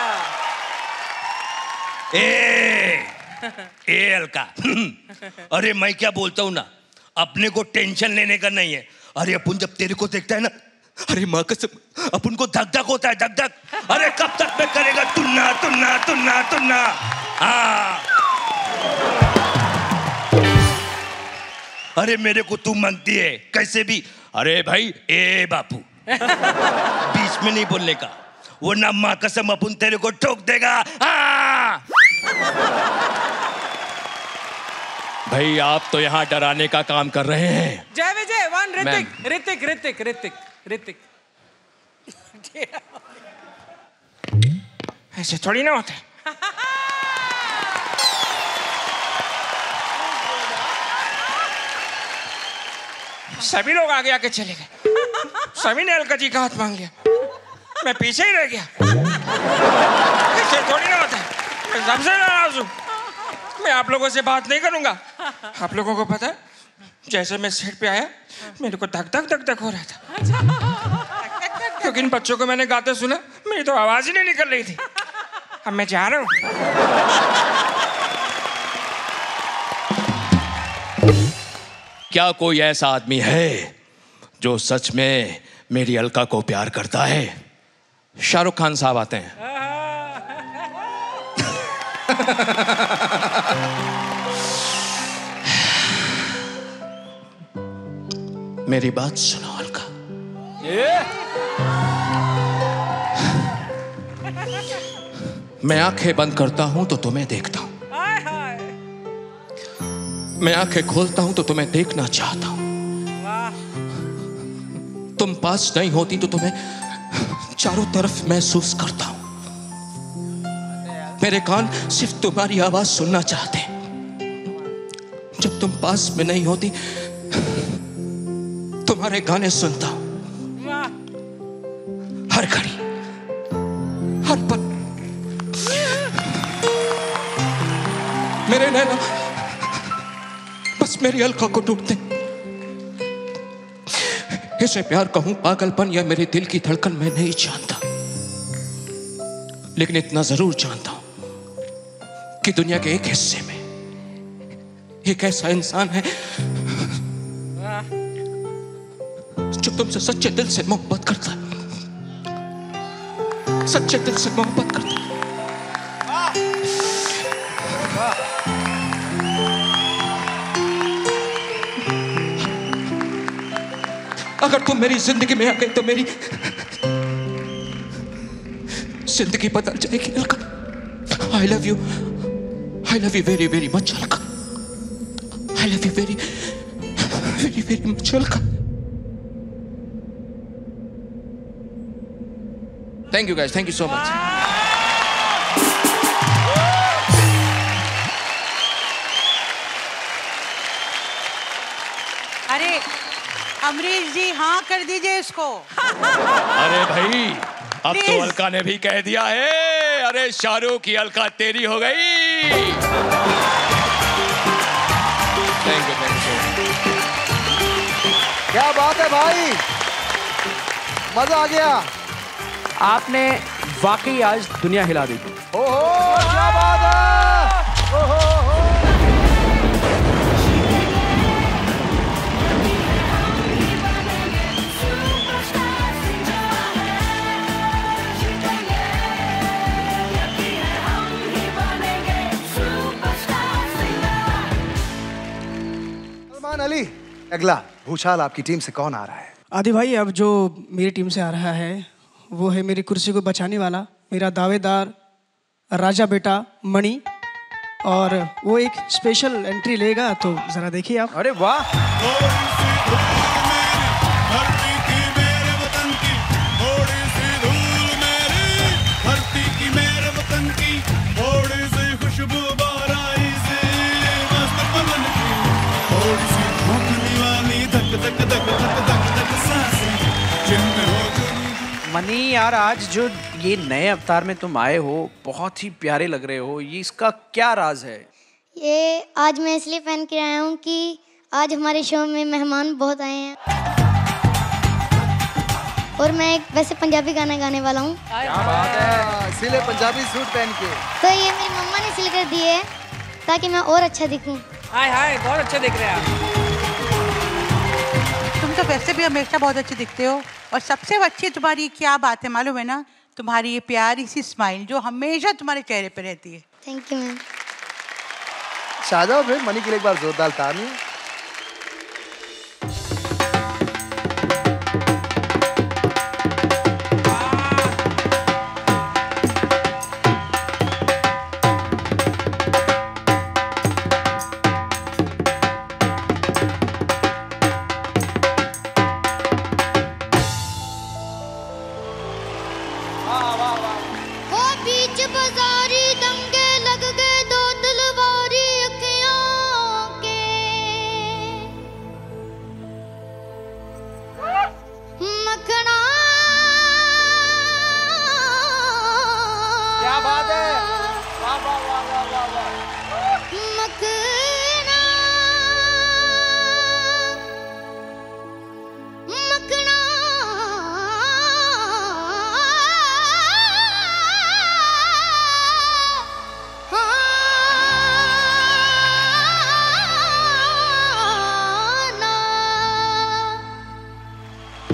ए अलका, अरे मैं क्या बोलता हूँ ना, अपने को टेंशन लेने का नहीं है। अरे अपन जब तेरे को देखता है ना, अरे माँ कसम अपन को धक धक होता है, धक धक। अरे कब तक मैं करेगा तुन्ना तुन्ना तुन्ना तुन्ना। हाँ, अरे मेरे को तू मांगती है कैसे भी। अरे भाई, ए बापू, बीच में नहीं बोलने का, वरना माँ कसम अपन तेरे को ठोक देगा। भाई आप तो यहाँ डराने का काम कर रहे हैं। जय विजय वन ऋतिक ऋतिक ऋतिक ऋतिक ऋतिक। ऐसे थोड़ी ना होता है। सभी लोग आगे आके चले गए, सभी ने अलका जी का हाथ मांग लिया, मैं पीछे ही रह गया। ऐसे थोड़ी ना होता है। मैं सबसे नाराज हूँ, मैं आप लोगों से बात नहीं करूंगा। आप लोगों को पता है, जैसे मैं सेट पे आया मेरे को धक धक धक धक हो रहा था, क्योंकि इन बच्चों को मैंने गाते सुना, मेरी तो आवाज ही नहीं निकल रही थी। अब मैं जा रहा हूँ। क्या कोई ऐसा आदमी है जो सच में मेरी अलका को प्यार करता है? शाहरुख खान साहब आते हैं। मेरी बात सुनो अलका। मैं आंखें बंद करता हूं तो तुम्हें देखता हूं, मैं आंखें खोलता हूं तो तुम्हें देखना चाहता हूं। तुम पास नहीं होती तो तुम्हें चारों तरफ महसूस करता हूं। मेरे कान सिर्फ तुम्हारी आवाज सुनना चाहते हैं। जब तुम पास में नहीं होती तुम्हारे गाने सुनता हूं, हर घड़ी हर पल। मेरे नैना बस मेरी अलका को ढूंढते। इसे प्यार कहूं पागलपन या मेरे दिल की धड़कन मैं नहीं जानता, लेकिन इतना जरूर जानता हूं कि दुनिया के एक हिस्से में एक ऐसा इंसान है जो तुमसे सच्चे दिल से मोहब्बत करता है, सच्चे दिल से मोहब्बत करता है। अगर तुम मेरी जिंदगी में आ गई तो मेरी जिंदगी बदल जाएगी Alka. I love you very very much Alka. I love you very very very much Alka. Thank you guys, thank you so much. अरे अमरीश जी हाँ कर दीजिए इसको। अरे भाई अब तो अलका ने भी कह दिया है। अरे शाहरुख की अलका तेरी हो गई। थैंक यू क्या बात है भाई, मजा आ गया। आपने वाकई आज दुनिया हिला दी। ओहो क्या बात है। ओहो अली, अगला भूचाल आपकी टीम से कौन आ रहा है? आदि भाई, अब जो मेरी टीम से आ रहा है वो है मेरी कुर्सी को बचाने वाला मेरा दावेदार राजा बेटा मणि, और वो एक स्पेशल एंट्री लेगा, तो जरा देखिए आप। अरे वाह। मनी यार, आज जो ये नए अवतार में तुम आए हो बहुत ही प्यारे लग रहे हो, ये इसका क्या राज है? ये आज मैं इसलिए पहन के आया हूँ कि आज हमारे शो में मेहमान बहुत आए हैं और मैं एक वैसे पंजाबी गाना गाने वाला हूँ। क्या बात है, इसीलिए पंजाबी सूट पहन के। तो ये मेरी मम्मा ने सिल कर दिए ताकि मैं और अच्छा दिखूँ। हाय हाय, बहुत अच्छे दिख रहे हैं आप। तुम तो वैसे भी हमेशा बहुत अच्छे दिखते हो, और सबसे अच्छी तुम्हारी क्या बात है मालूम है ना? तुम्हारी ये प्यारी सी स्माइल जो हमेशा तुम्हारे चेहरे पे रहती है। Thank you ma'am. शाहजाद भाई, मनी के लिए एक बार जोरदार ताली।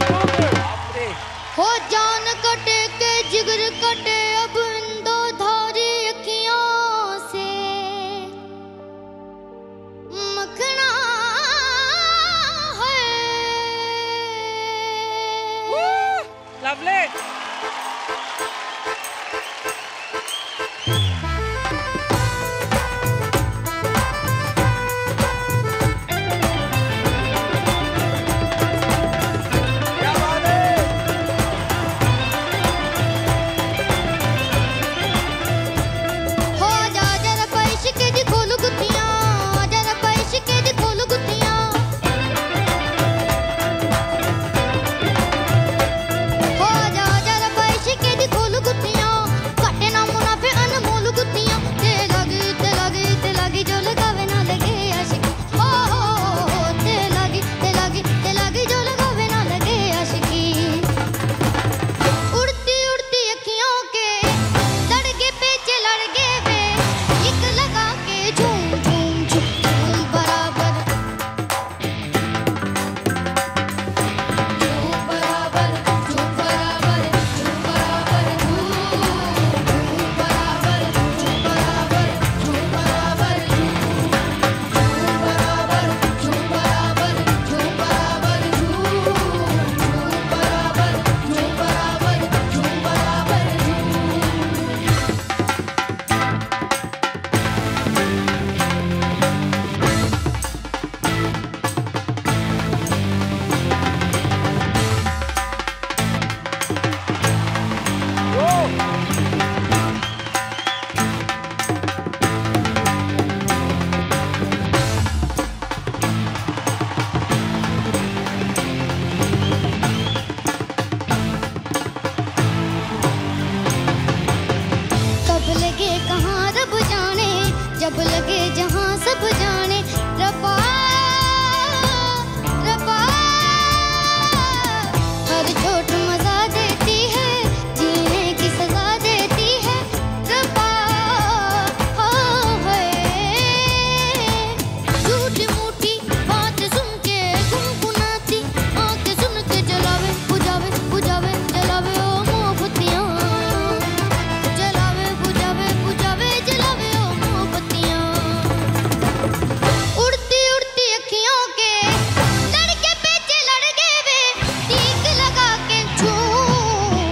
हो जान कटे के जिगर कटे अब इन दो धारी अखियों से मखना है। लवली। जब लगे जहां सब जाने रब्बा रब्बा हर चोट मजा देती है जीने की सजा देती है रब्बा है झूठी मूठी बात सुन के गुनगुनाती आंखें सुन के जलावे बुझावे बुझावे जलावे ओ मोहब्बतियां जलावे बुझावे बुझावे जलावे ओ मोहब्बतियां उड़ती उड़ती अखियों के लड़के पेचे लड़ गए वे टीक लगा के झूम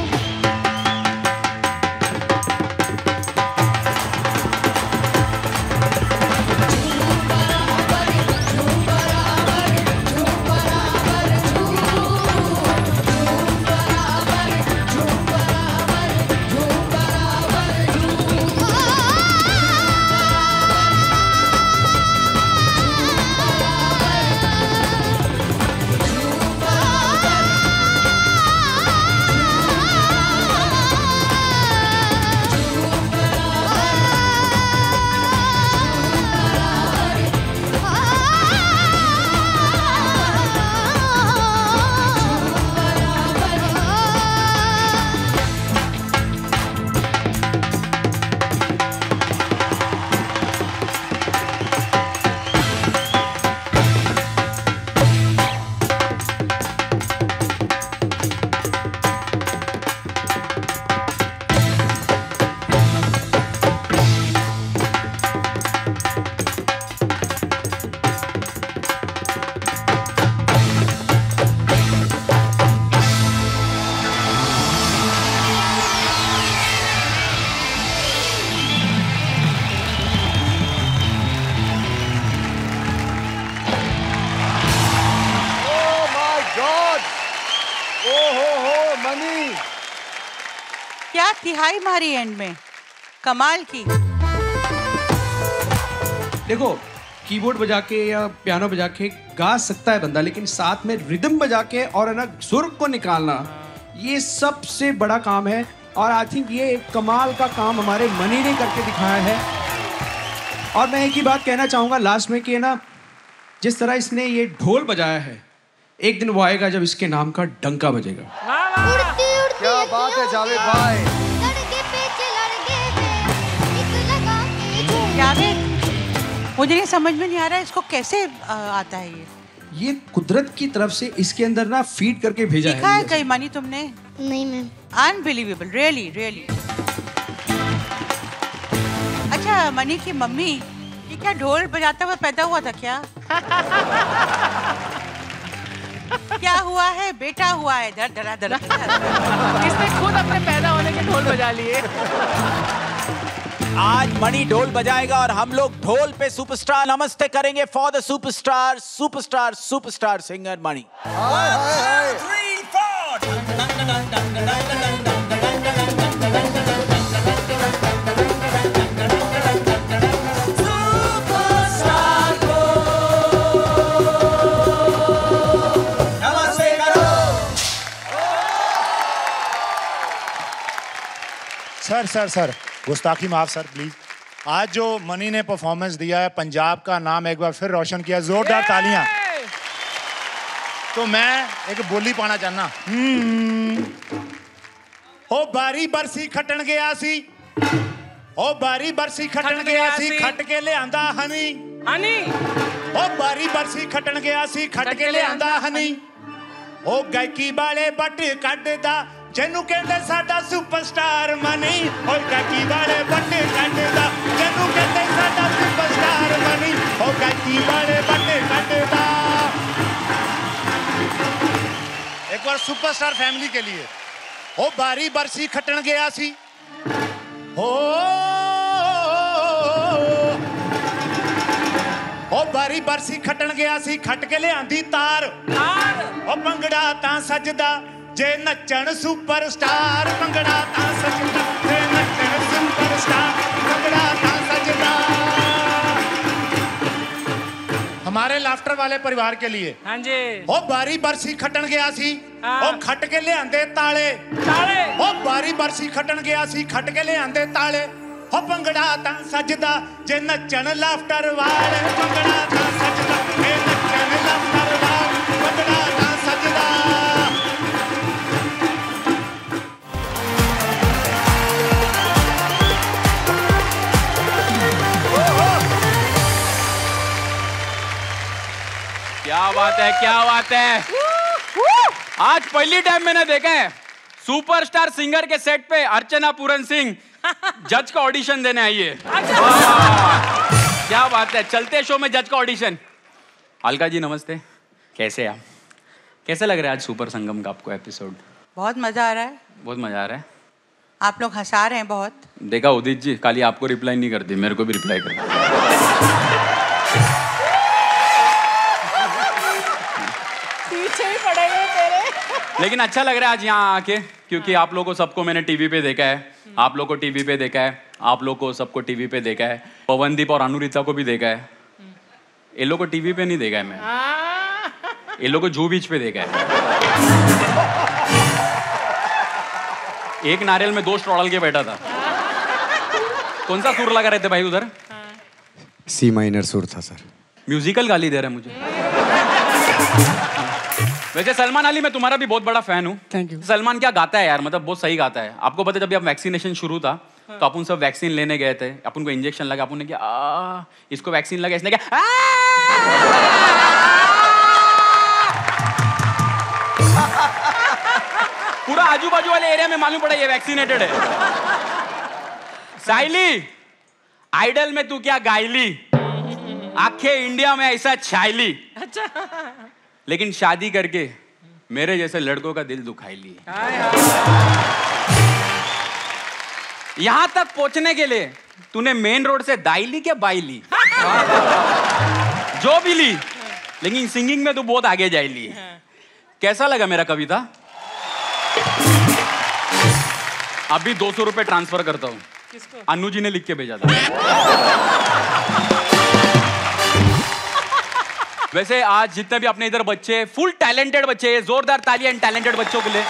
Oh my God! हो मनी। क्या तिहाई मारी एंड में, कमाल की। देखो कीबोर्ड बजा के या पियानो बजा के गा सकता है बंदा, लेकिन साथ में रिदम बजा के और है ना सुर को निकालना, ये सबसे बड़ा काम है। और आई थिंक ये एक कमाल का काम हमारे मनी ने करके दिखाया है। और मैं एक ही बात कहना चाहूँगा लास्ट में कि है ना, जिस तरह इसने ये ढोल बजाया है, एक दिन वो आएगा जब इसके नाम का डंका बजेगा। क्या बात है जावेद भाई। जावेद, मुझे नहीं समझ में नहीं आ रहा है इसको कैसे आता है ये। ये कुदरत की तरफ से इसके अंदर ना फीड करके भेजा सीखा है कहीं मनी तुमने? नहीं मैम। Unbelievable, really really. अच्छा मनी की मम्मी ये क्या ढोल बजाता हुआ पैदा हुआ था क्या? क्या हुआ है? बेटा हुआ है। धर धरा धर। इसने खुद अपने पैदा होने के ढोल बजा लिए। आज मणि ढोल बजाएगा और हम लोग ढोल पे सुपरस्टार नमस्ते करेंगे for the superstar superstar superstar singer Mani. Sir sir sir गुस्ताखी माफ सर प्लीज। आज जो मनी ने परफॉर्मेंस दिया है, पंजाब का नाम एक बार फिर रोशन किया, जोरदार तालियां। तो मैं एक बोली पाना चाहना। ओ बारी बरसी खटन गया सी, ओ बारी बरसी खटन गया सी, खट के ले आंदा हनी हनी। ओ बारी बरसी खटन गया सी, खट के ले आंदा हनी। ओ गायकी वाले बट कड्डदा जैनू कहते साडा सुपरस्टार मनी। ओ गायकी वाले बट कड्डदा जैनू कहते साडा सुपरस्टार मनी। ओ गायकी वाले बट कड्डदा। एक बार सुपरस्टार फैमिली के लिए। ओ बारी बरसी खटन गया सी, ओ बारी बरसी खटन गया सी, खट के ले आंदी तार। ओ भंगड़ा तां सजदा जे नचण सुपरस्टार, भंगड़ा तां सजदा जे नचण सुपरस्टार, भंगड़ा तां सजदा। हमारे लाफ्टर वाले परिवार के लिए। हाँ जी। ओ बारी बरसी खटन गया सी, ओ खट के ले आंदे ताले ताले। ओ बारी बरसी खटन गया सी, खट के ले आंदे ताले। ओ भंगड़ा तां सजदा जे नचण लाफ्टर वाले, भंगड़ा तां सजदा जे नचण लाफ्टर वाले, भंगड़ा तां सजदा। क्या बात है, क्या बात है। आज पहली टाइम मैंने देखा है सुपरस्टार सिंगर के सेट पे अर्चना पूरन सिंह जज का ऑडिशन देने आई है। क्या बात है। चलते शो में जज का ऑडिशन। अलका जी नमस्ते, कैसे आप? कैसे लग रहा है आज सुपर संगम का आपको एपिसोड? बहुत मजा आ रहा है। बहुत मजा आ रहा है। आप लोग हंसा रहे हैं बहुत। देखा उदित जी, खाली आपको रिप्लाई नहीं करती, मेरे को भी रिप्लाई कर। पीछे ही पड़ेंगे तेरे। लेकिन अच्छा लग रहा है आज यहाँ आके, क्योंकि आप लोगों को सबको मैंने टीवी पे देखा है, आप लोग को टीवी पे देखा है, आप लोग को सबको टीवी पे देखा है, पवनदीप और अनुरिता को भी देखा है। ये लोग को टीवी पे नहीं देखा है मैं, ये लोग को जू बीच पे देखा है। एक नारियल में 2 स्ट्रॉडल के बैठा था। कौन सा सुर लगा रहे थे भाई उधर? सी माइनर सुर था सर। म्यूजिकल गाली दे रहे हैं मुझे। वैसे सलमान अली, मैं तुम्हारा भी बहुत बड़ा फैन हूँ। Thank you. सलमान क्या गाता है यार, मतलब बहुत सही गाता है। आपको पता है जब वैक्सीनेशन शुरू था तो अपन सब वैक्सीन लेने गए थे, अपन को इंजेक्शन लगा, अपन ने क्या इसको वैक्सीन लगा, इसने क्या पूरा आजू बाजू वाले एरिया में मालूम पड़ा ये वैक्सीनेटेड है। साइली, आइडल में तू क्या गायली, आखे इंडिया में ऐसा छायली, लेकिन शादी करके मेरे जैसे लड़कों का दिल दुखाई ली। यहां तक पहुंचने के लिए तूने मेन रोड से दाई ली क्या बाई ली? जो भी ली, लेकिन सिंगिंग में तू बहुत आगे जाई ली। कैसा लगा मेरा कविता? अभी 200 रुपए ट्रांसफर करता हूँ। अनु जी ने लिख के भेजा था। वैसे आज जितने भी अपने इधर बच्चे, फुल टैलेंटेड बच्चे, जोरदार तालियां इन टैलेंटेड बच्चों के लिए।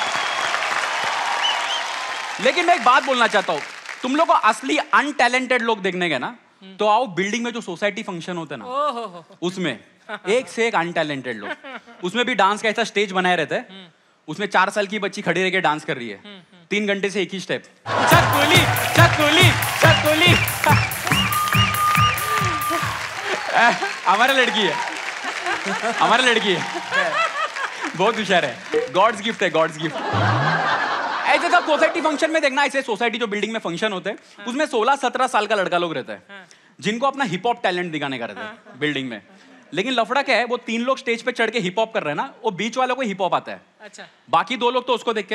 लेकिन मैं एक बात बोलना चाहता हूँ, तुम लोग को असली अनटैलेंटेड लोग देखने गए ना, तो आओ बिल्डिंग में जो सोसाइटी फंक्शन होते हैं ना, उसमें एक से एक अनटैलेंटेड लोग। उसमें भी डांस का ऐसा स्टेज बनाए रहते हैं, उसमें 4 साल की बच्ची खड़ी रह के डांस कर रही है, 3 घंटे से एक ही स्टेप, चकुली चकुली चकुली। हमारा लड़की है। हमारी लड़की है, बहुत होशियार है, गॉड्स गिफ्ट है, गॉड्स गिफ्ट। ऐसे सब सोसाइटी फंक्शन में देखना, ऐसे सोसाइटी जो बिल्डिंग में फंक्शन होते हैं उसमें 16-17 साल का लड़का लोग रहता है जिनको अपना हिप हॉप टैलेंट दिखाने का रहता है बिल्डिंग में। लेकिन लफड़ा क्या है, वो 3 लोग स्टेज पे चढ़ के हिप हॉप कर रहे हैं ना, वो बीच वालों को हिप हॉप आता है। अच्छा। बाकी 2 लोग तो उसको देख के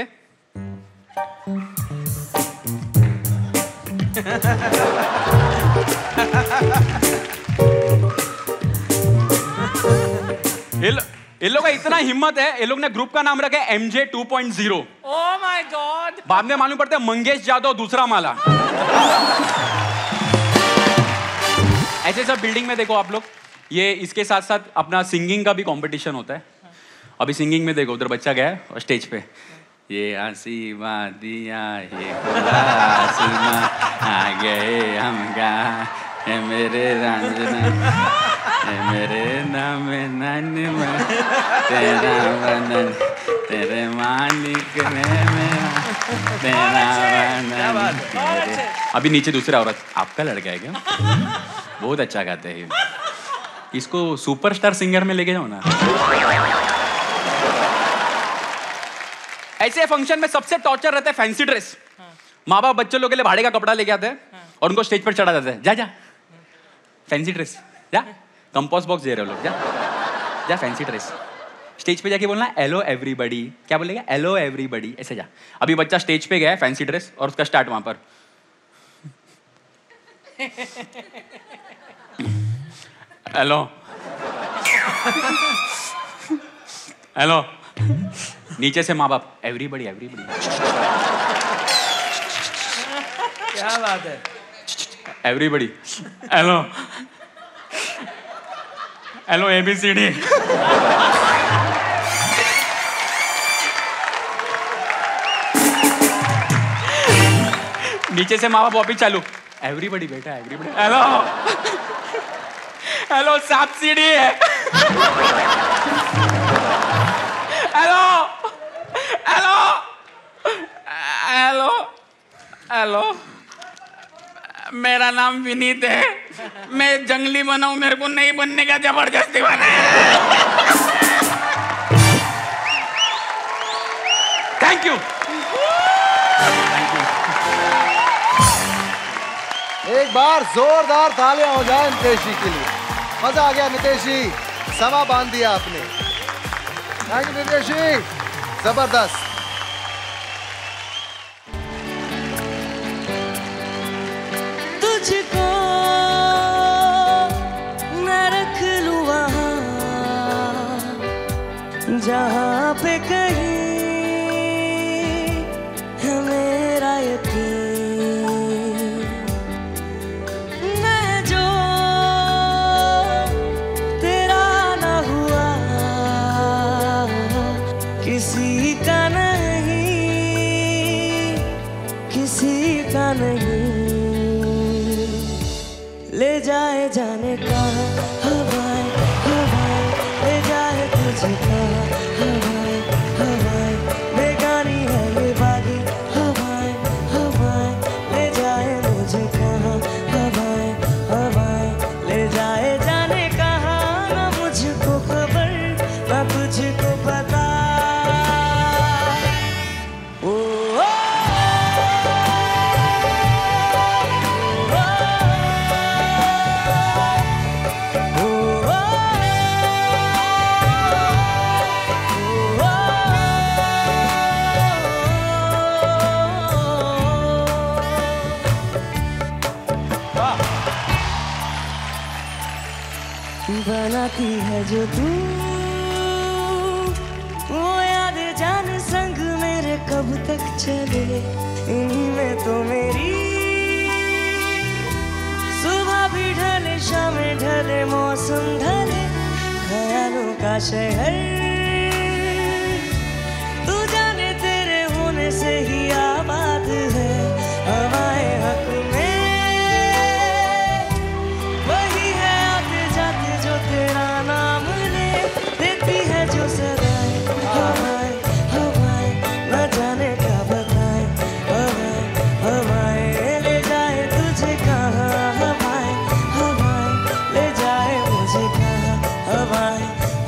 इन लोगों का इतना हिम्मत है, इन लोग ने ग्रुप का नाम रखा है MJ 2.0। Oh my God. बाद में मालूम पड़ता है मंगेश जादव दूसरा माला। ऐसे सब बिल्डिंग में देखो आप लोग, ये इसके साथ साथ अपना सिंगिंग का भी कंपटीशन होता है। अभी सिंगिंग में देखो, उधर बच्चा गया है और स्टेज पे ये आसीमा दिया ये आसीमा आ गए हम गा मेरे रांझना मेरे नाम नानी तेरा वनन तेरे मालिक ने मेरा तेरा वनन। अभी नीचे दूसरा औरत, आपका लड़का है क्या? बहुत अच्छा गाते हैं, इसको सुपरस्टार सिंगर में लेके जाओ ना। ऐसे फंक्शन में सबसे टॉर्चर रहता है फैंसी ड्रेस। माँ बाप बच्चों लोग के लिए भाड़े का कपड़ा लेके आते हैं और उनको स्टेज पर चढ़ा देते हैं, जा जा फैंसी ड्रेस, जा कंपोस्ट बॉक्स दे रहे हो लोग, जा जा फैंसी ड्रेस। स्टेज पे जाके बोलना हेलो एवरीबॉडी, क्या बोलेगा? हेलो एवरीबॉडी, ऐसे जा। अभी बच्चा स्टेज पे गया है फैंसी ड्रेस और उसका स्टार्ट वहां पर हेलो हेलो, नीचे से माँ बाप एवरीबॉडी एवरीबॉडी, क्या बात है, एवरीबॉडी हेलो हेलो ABCD। नीचे से माँ बाप वापिस चालू एवरीबॉडी बेटा एवरीबॉडी हेलो हेलो सांप सीढ़ी है हेलो हेलो हेलो हेलो, मेरा नाम विनीत है, मैं जंगली बना हूं, मेरे को नहीं बनने का जबरदस्ती बना है। Thank you. एक बार जोरदार तालियां हो जाए नितेश जी के लिए। मजा आ गया नितेश जी, समा बांध दिया आपने। थैंक यू नितेश जी, जबरदस्त। तुझको मैं रख लूं वहां जहां पे कहीं है मेरा यकीन। मैं जो तेरा ना हुआ किसी का नहीं, किसी का नहीं। ले जाए जाने कहाँ हवाएं हवाएं, ले जाए तुझे कहाँ हवाएं हवाएं, बेगानी है ये वाली हवाएं हवाएं, ले जाए मुझे कहाँ हवाएं हवाएं, ले जाए जाने कहाँ, ना मुझको खबर ना तुझको पता। ओ, ओ, बनाती है जो तू वो याद जान संग मेरे कब तक चले, इन्हीं में तो मेरी सुबह भी ढले शाम ढले मौसम ढले, ख्यालों का शहर तू जाने तेरे होने से ही आबाद है। हमारे हक में वही है आते जाते जो तेरा नाम ले, देती है जो सदाएं हवाएं हवाएं, न जाने क्या बताएं हवाएं हवाएं, ले जाए तुझे कहाँ हवाएं हवाएं, ले जाए मुझे कहाँ हवाएं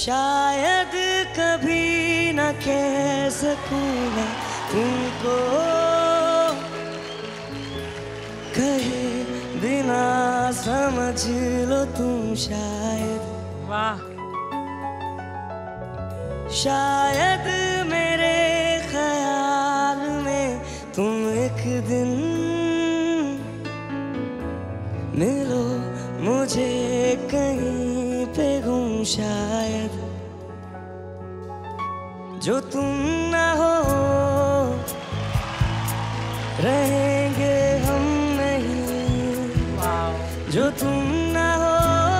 शायद कभी न कह सकूंगा तुमको कहे बिना समझ लो तुम शायद। वाह। शायद मेरे ख्याल में तुम एक दिन मिलो मुझे कहीं पे गुम शायद। जो तुम ना हो रहेंगे हम नहीं, जो तुम ना हो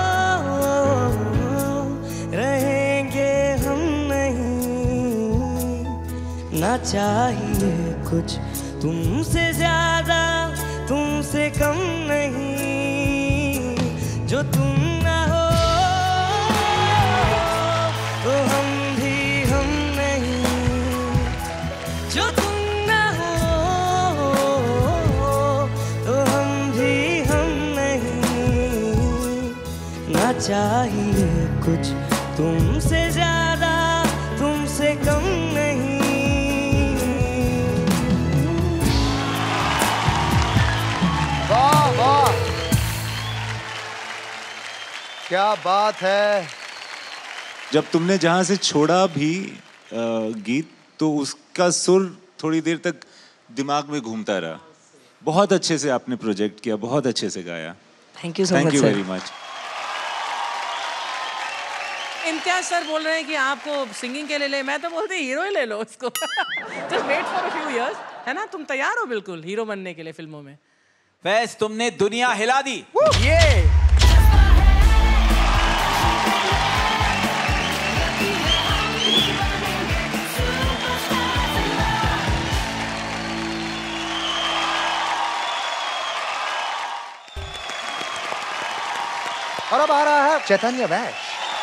रहेंगे हम नहीं। ना चाहिए कुछ तुमसे ज्यादा तुमसे कम नहीं। जो तुम ना हो तो हम भी हम नहीं। जो तुम ना हो तो हम भी हम नहीं। ना चाहिए कुछ तुमसे ज्यादा तुमसे कम नहीं। वाह वाह, क्या बात है। जब तुमने जहाँ से छोड़ा भी गीत तो उसका सुर थोड़ी देर तक दिमाग में घूमता रहा। बहुत अच्छे से आपने प्रोजेक्ट किया, बहुत अच्छे से गाया। Thank you so much. Thank you very much. Imtiaz sir बोल रहे हैं कि आपको सिंगिंग के लिए ले, मैं तो बोलती हीरो ही ले लो उसको। Just wait for a few years, है ना? तुम तैयार हो बिल्कुल हीरो बनने के लिए फिल्मों में? वैस तुमने दुनिया हिला दी। ये और अब आ रहा है चैतन्य वैश।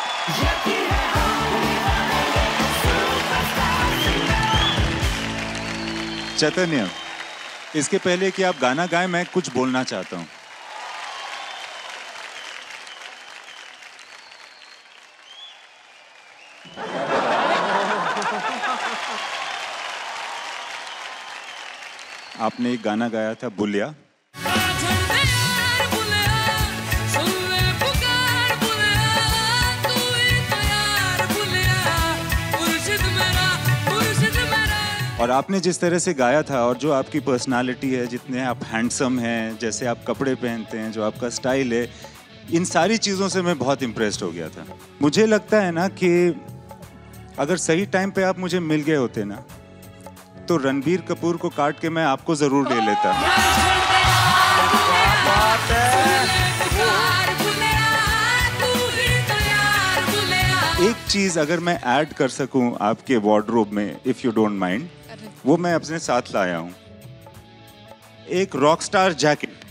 चैतन्य, इसके पहले कि आप गाना गाएं मैं कुछ बोलना चाहता हूं। आपने एक गाना गाया था बुलिया। और आपने जिस तरह से गाया था और जो आपकी पर्सनालिटी है, जितने आप हैंडसम हैं, जैसे आप कपड़े पहनते हैं, जो आपका स्टाइल है, इन सारी चीज़ों से मैं बहुत इम्प्रेस्ड हो गया था। मुझे लगता है ना कि अगर सही टाइम पे आप मुझे मिल गए होते ना तो रणबीर कपूर को काट के मैं आपको ज़रूर ले लेता। एक चीज़ अगर मैं ऐड कर सकूं आपके वार्डरोब में, इफ़ यू डोंट माइंड, वो मैं अपने साथ लाया हूं। एक रॉकस्टार जैकेट।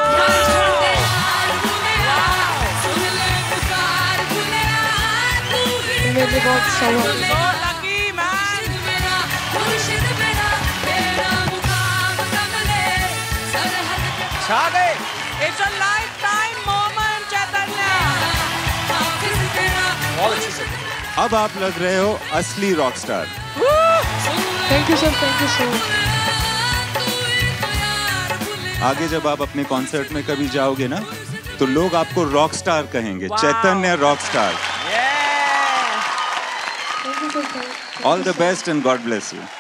छा गए। It's a lifetime moment, चैतन्य। बहुत अच्छे से। अब आप लग रहे हो असली rockstar. Thank you sir, thank you sir. आगे जब आप अपने कॉन्सर्ट में कभी जाओगे ना तो लोग आपको रॉकस्टार कहेंगे। Chaitanya rockstar. All the best and God bless you.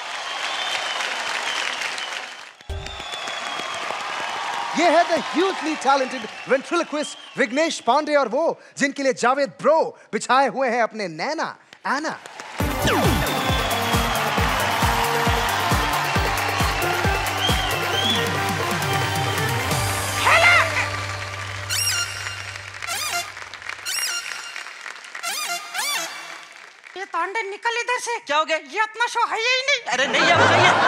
ये है the hugely talented ventriloquist Vighnesh Pandey और वो जिनके लिए जावेद ब्रो बिछाए हुए हैं अपने नैना आना। ये तांडे निकल इधर से। क्या हो गया? ये अपना शो है ही नहीं। अरे नहीं है, नहीं है।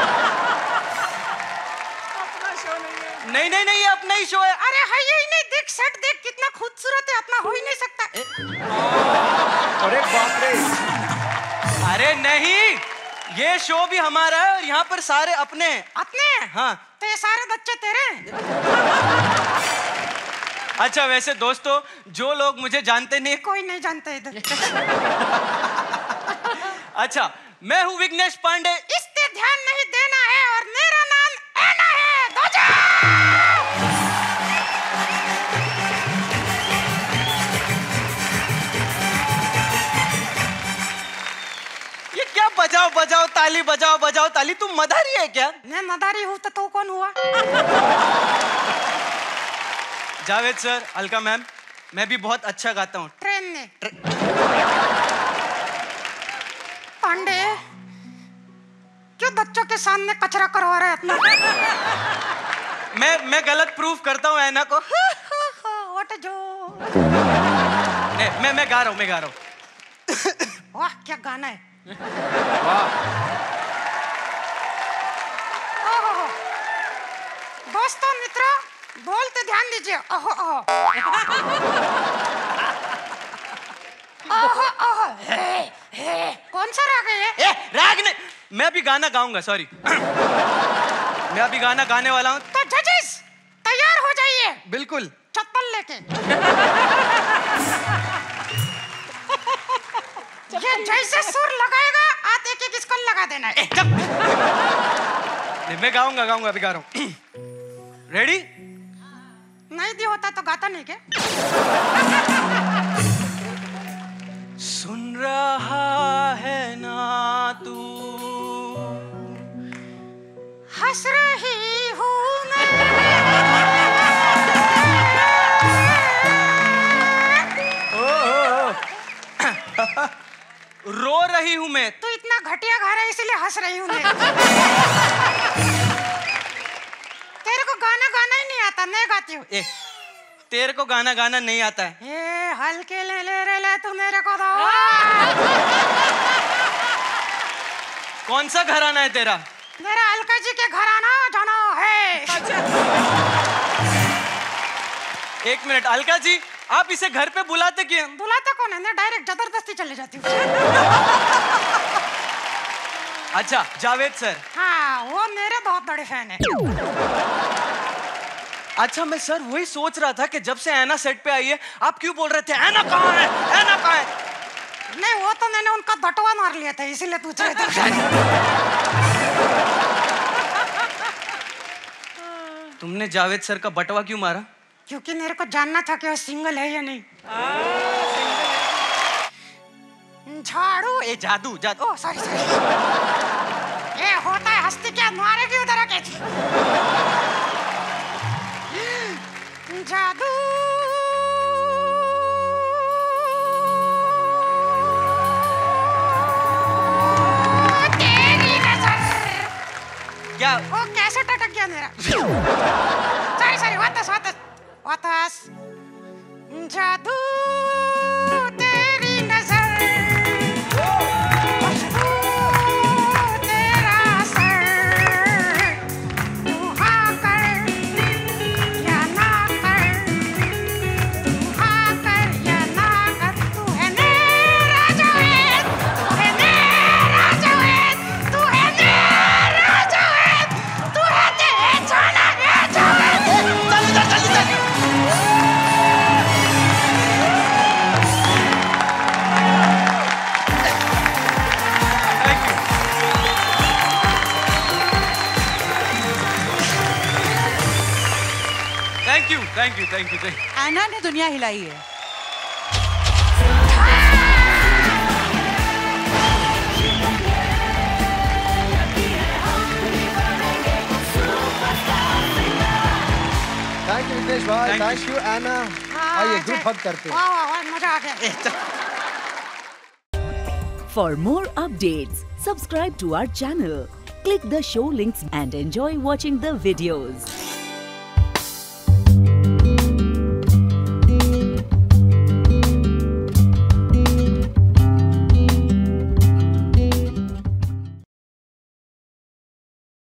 नहीं नहीं नहीं, ये अपना ही शो है। अरे है ही नहीं। देख सेट देख कितना खूबसूरत है, अपना हो ही नहीं सकता। अरे बाप रे। अरे नहीं, ये शो भी हमारा है और यहाँ पर सारे अपने अपने। हाँ, तो ये सारे बच्चे तेरे। अच्छा वैसे दोस्तों, जो लोग मुझे जानते नहीं, कोई नहीं जानता इधर। अच्छा, मैं हूँ विघ्नेश पांडे। इस पे ध्यान नहीं देना है और मेरा नाम ऐना है। दोजा! ये क्या बजाओ बजाओ ताली, बजाओ बजाओ ताली? तुम मदारी है क्या? मैं मदारी हूँ तो तू कौन हुआ? जावेद सर, अलका मैम, मैं भी बहुत अच्छा गाता हूँ। ट्रेन में। पांडे, क्यों बच्चों के सामने कचरा करवा रहा है अपना? मैं गलत प्रूफ करता हूँ ऐना को। व्हाट जो? मैं गा रहा हूँ, वाह क्या गाना है। वाह। ओहो। दोस्तों मित्रों, बोलते ध्यान दीजिए। ओहो ओहो। ओहो ओहो। कौन सा राग है ये? राग नहीं, मैं अभी गाना गाऊंगा, सॉरी। मैं अभी गाना गाने वाला हूँ। तो जजेस तैयार हो जाइए। बिल्कुल। चप्पल लेके। ये जैसे सुर लगाएगा आप एक एक इसको लगा देना है। मैं गाऊंगा अभी गा रहा हूँ। रेडी? नहीं भी होता तो गाता नहीं क्या? सुन रहा है ना तू, हंस रही हूँ मैं। रो रही हूँ मैं। तू इतना घटिया गा रहा है इसलिए हंस रही हूँ मैं। तेरे को गाना गाना ही नहीं आता, मैं गाती हूँ। तेरे को गाना गाना नहीं आता है? हल्के ले तू मेरे को दो। कौन सा घराना है तेरा? मेरा अलका जी के घराना जाना है। एक मिनट, अलका जी आप इसे घर पे बुलाते क्यों? बुलाता कौन है? मैं डायरेक्ट जबरदस्ती चले जाती हूँ। अच्छा जावेद सर। हाँ, वो मेरे बहुत बड़े फैन है। अच्छा मैं सर वही सोच रहा था कि जब से ऐना सेट पे आई है आप क्यों बोल रहे थे ऐना कहाँ है, ऐना कहाँ है? नहीं, वो तो मैंने उनका बटवा मार लिया था इसीलिए पूछ रहे थे। तुमने जावेद सर का बटवा क्यों मारा? क्योंकि मेरे को जानना था कि वो सिंगल है या नहीं। झाड़ू ए जादू जादू। ओ सॉरी ये होता है हस्ती क्या मारे की उधर के जादू। तेरी नजर। क्या? ओ कैसे टटक गया मेरा। सॉरी वापस जादू तेरी नजर, खुशबू तेरा सर, तू हाँ कर या ना कर, तू हाँ कर या ना कर, तू है मेरा जावेद, तू है मेरा जावेद, तू है मेरा जावेद, तू है तेरे जाना है जावेद। चल थैंक यू। ऐना ने दुनिया हिलाई है। थैंक यू विघ्नेश भाई, थैंक यू ऐना। आइए ग्रुप हग करते हैं। वाह मजा आ गया। For more updates, subscribe to our channel, click the show links and enjoy watching the videos.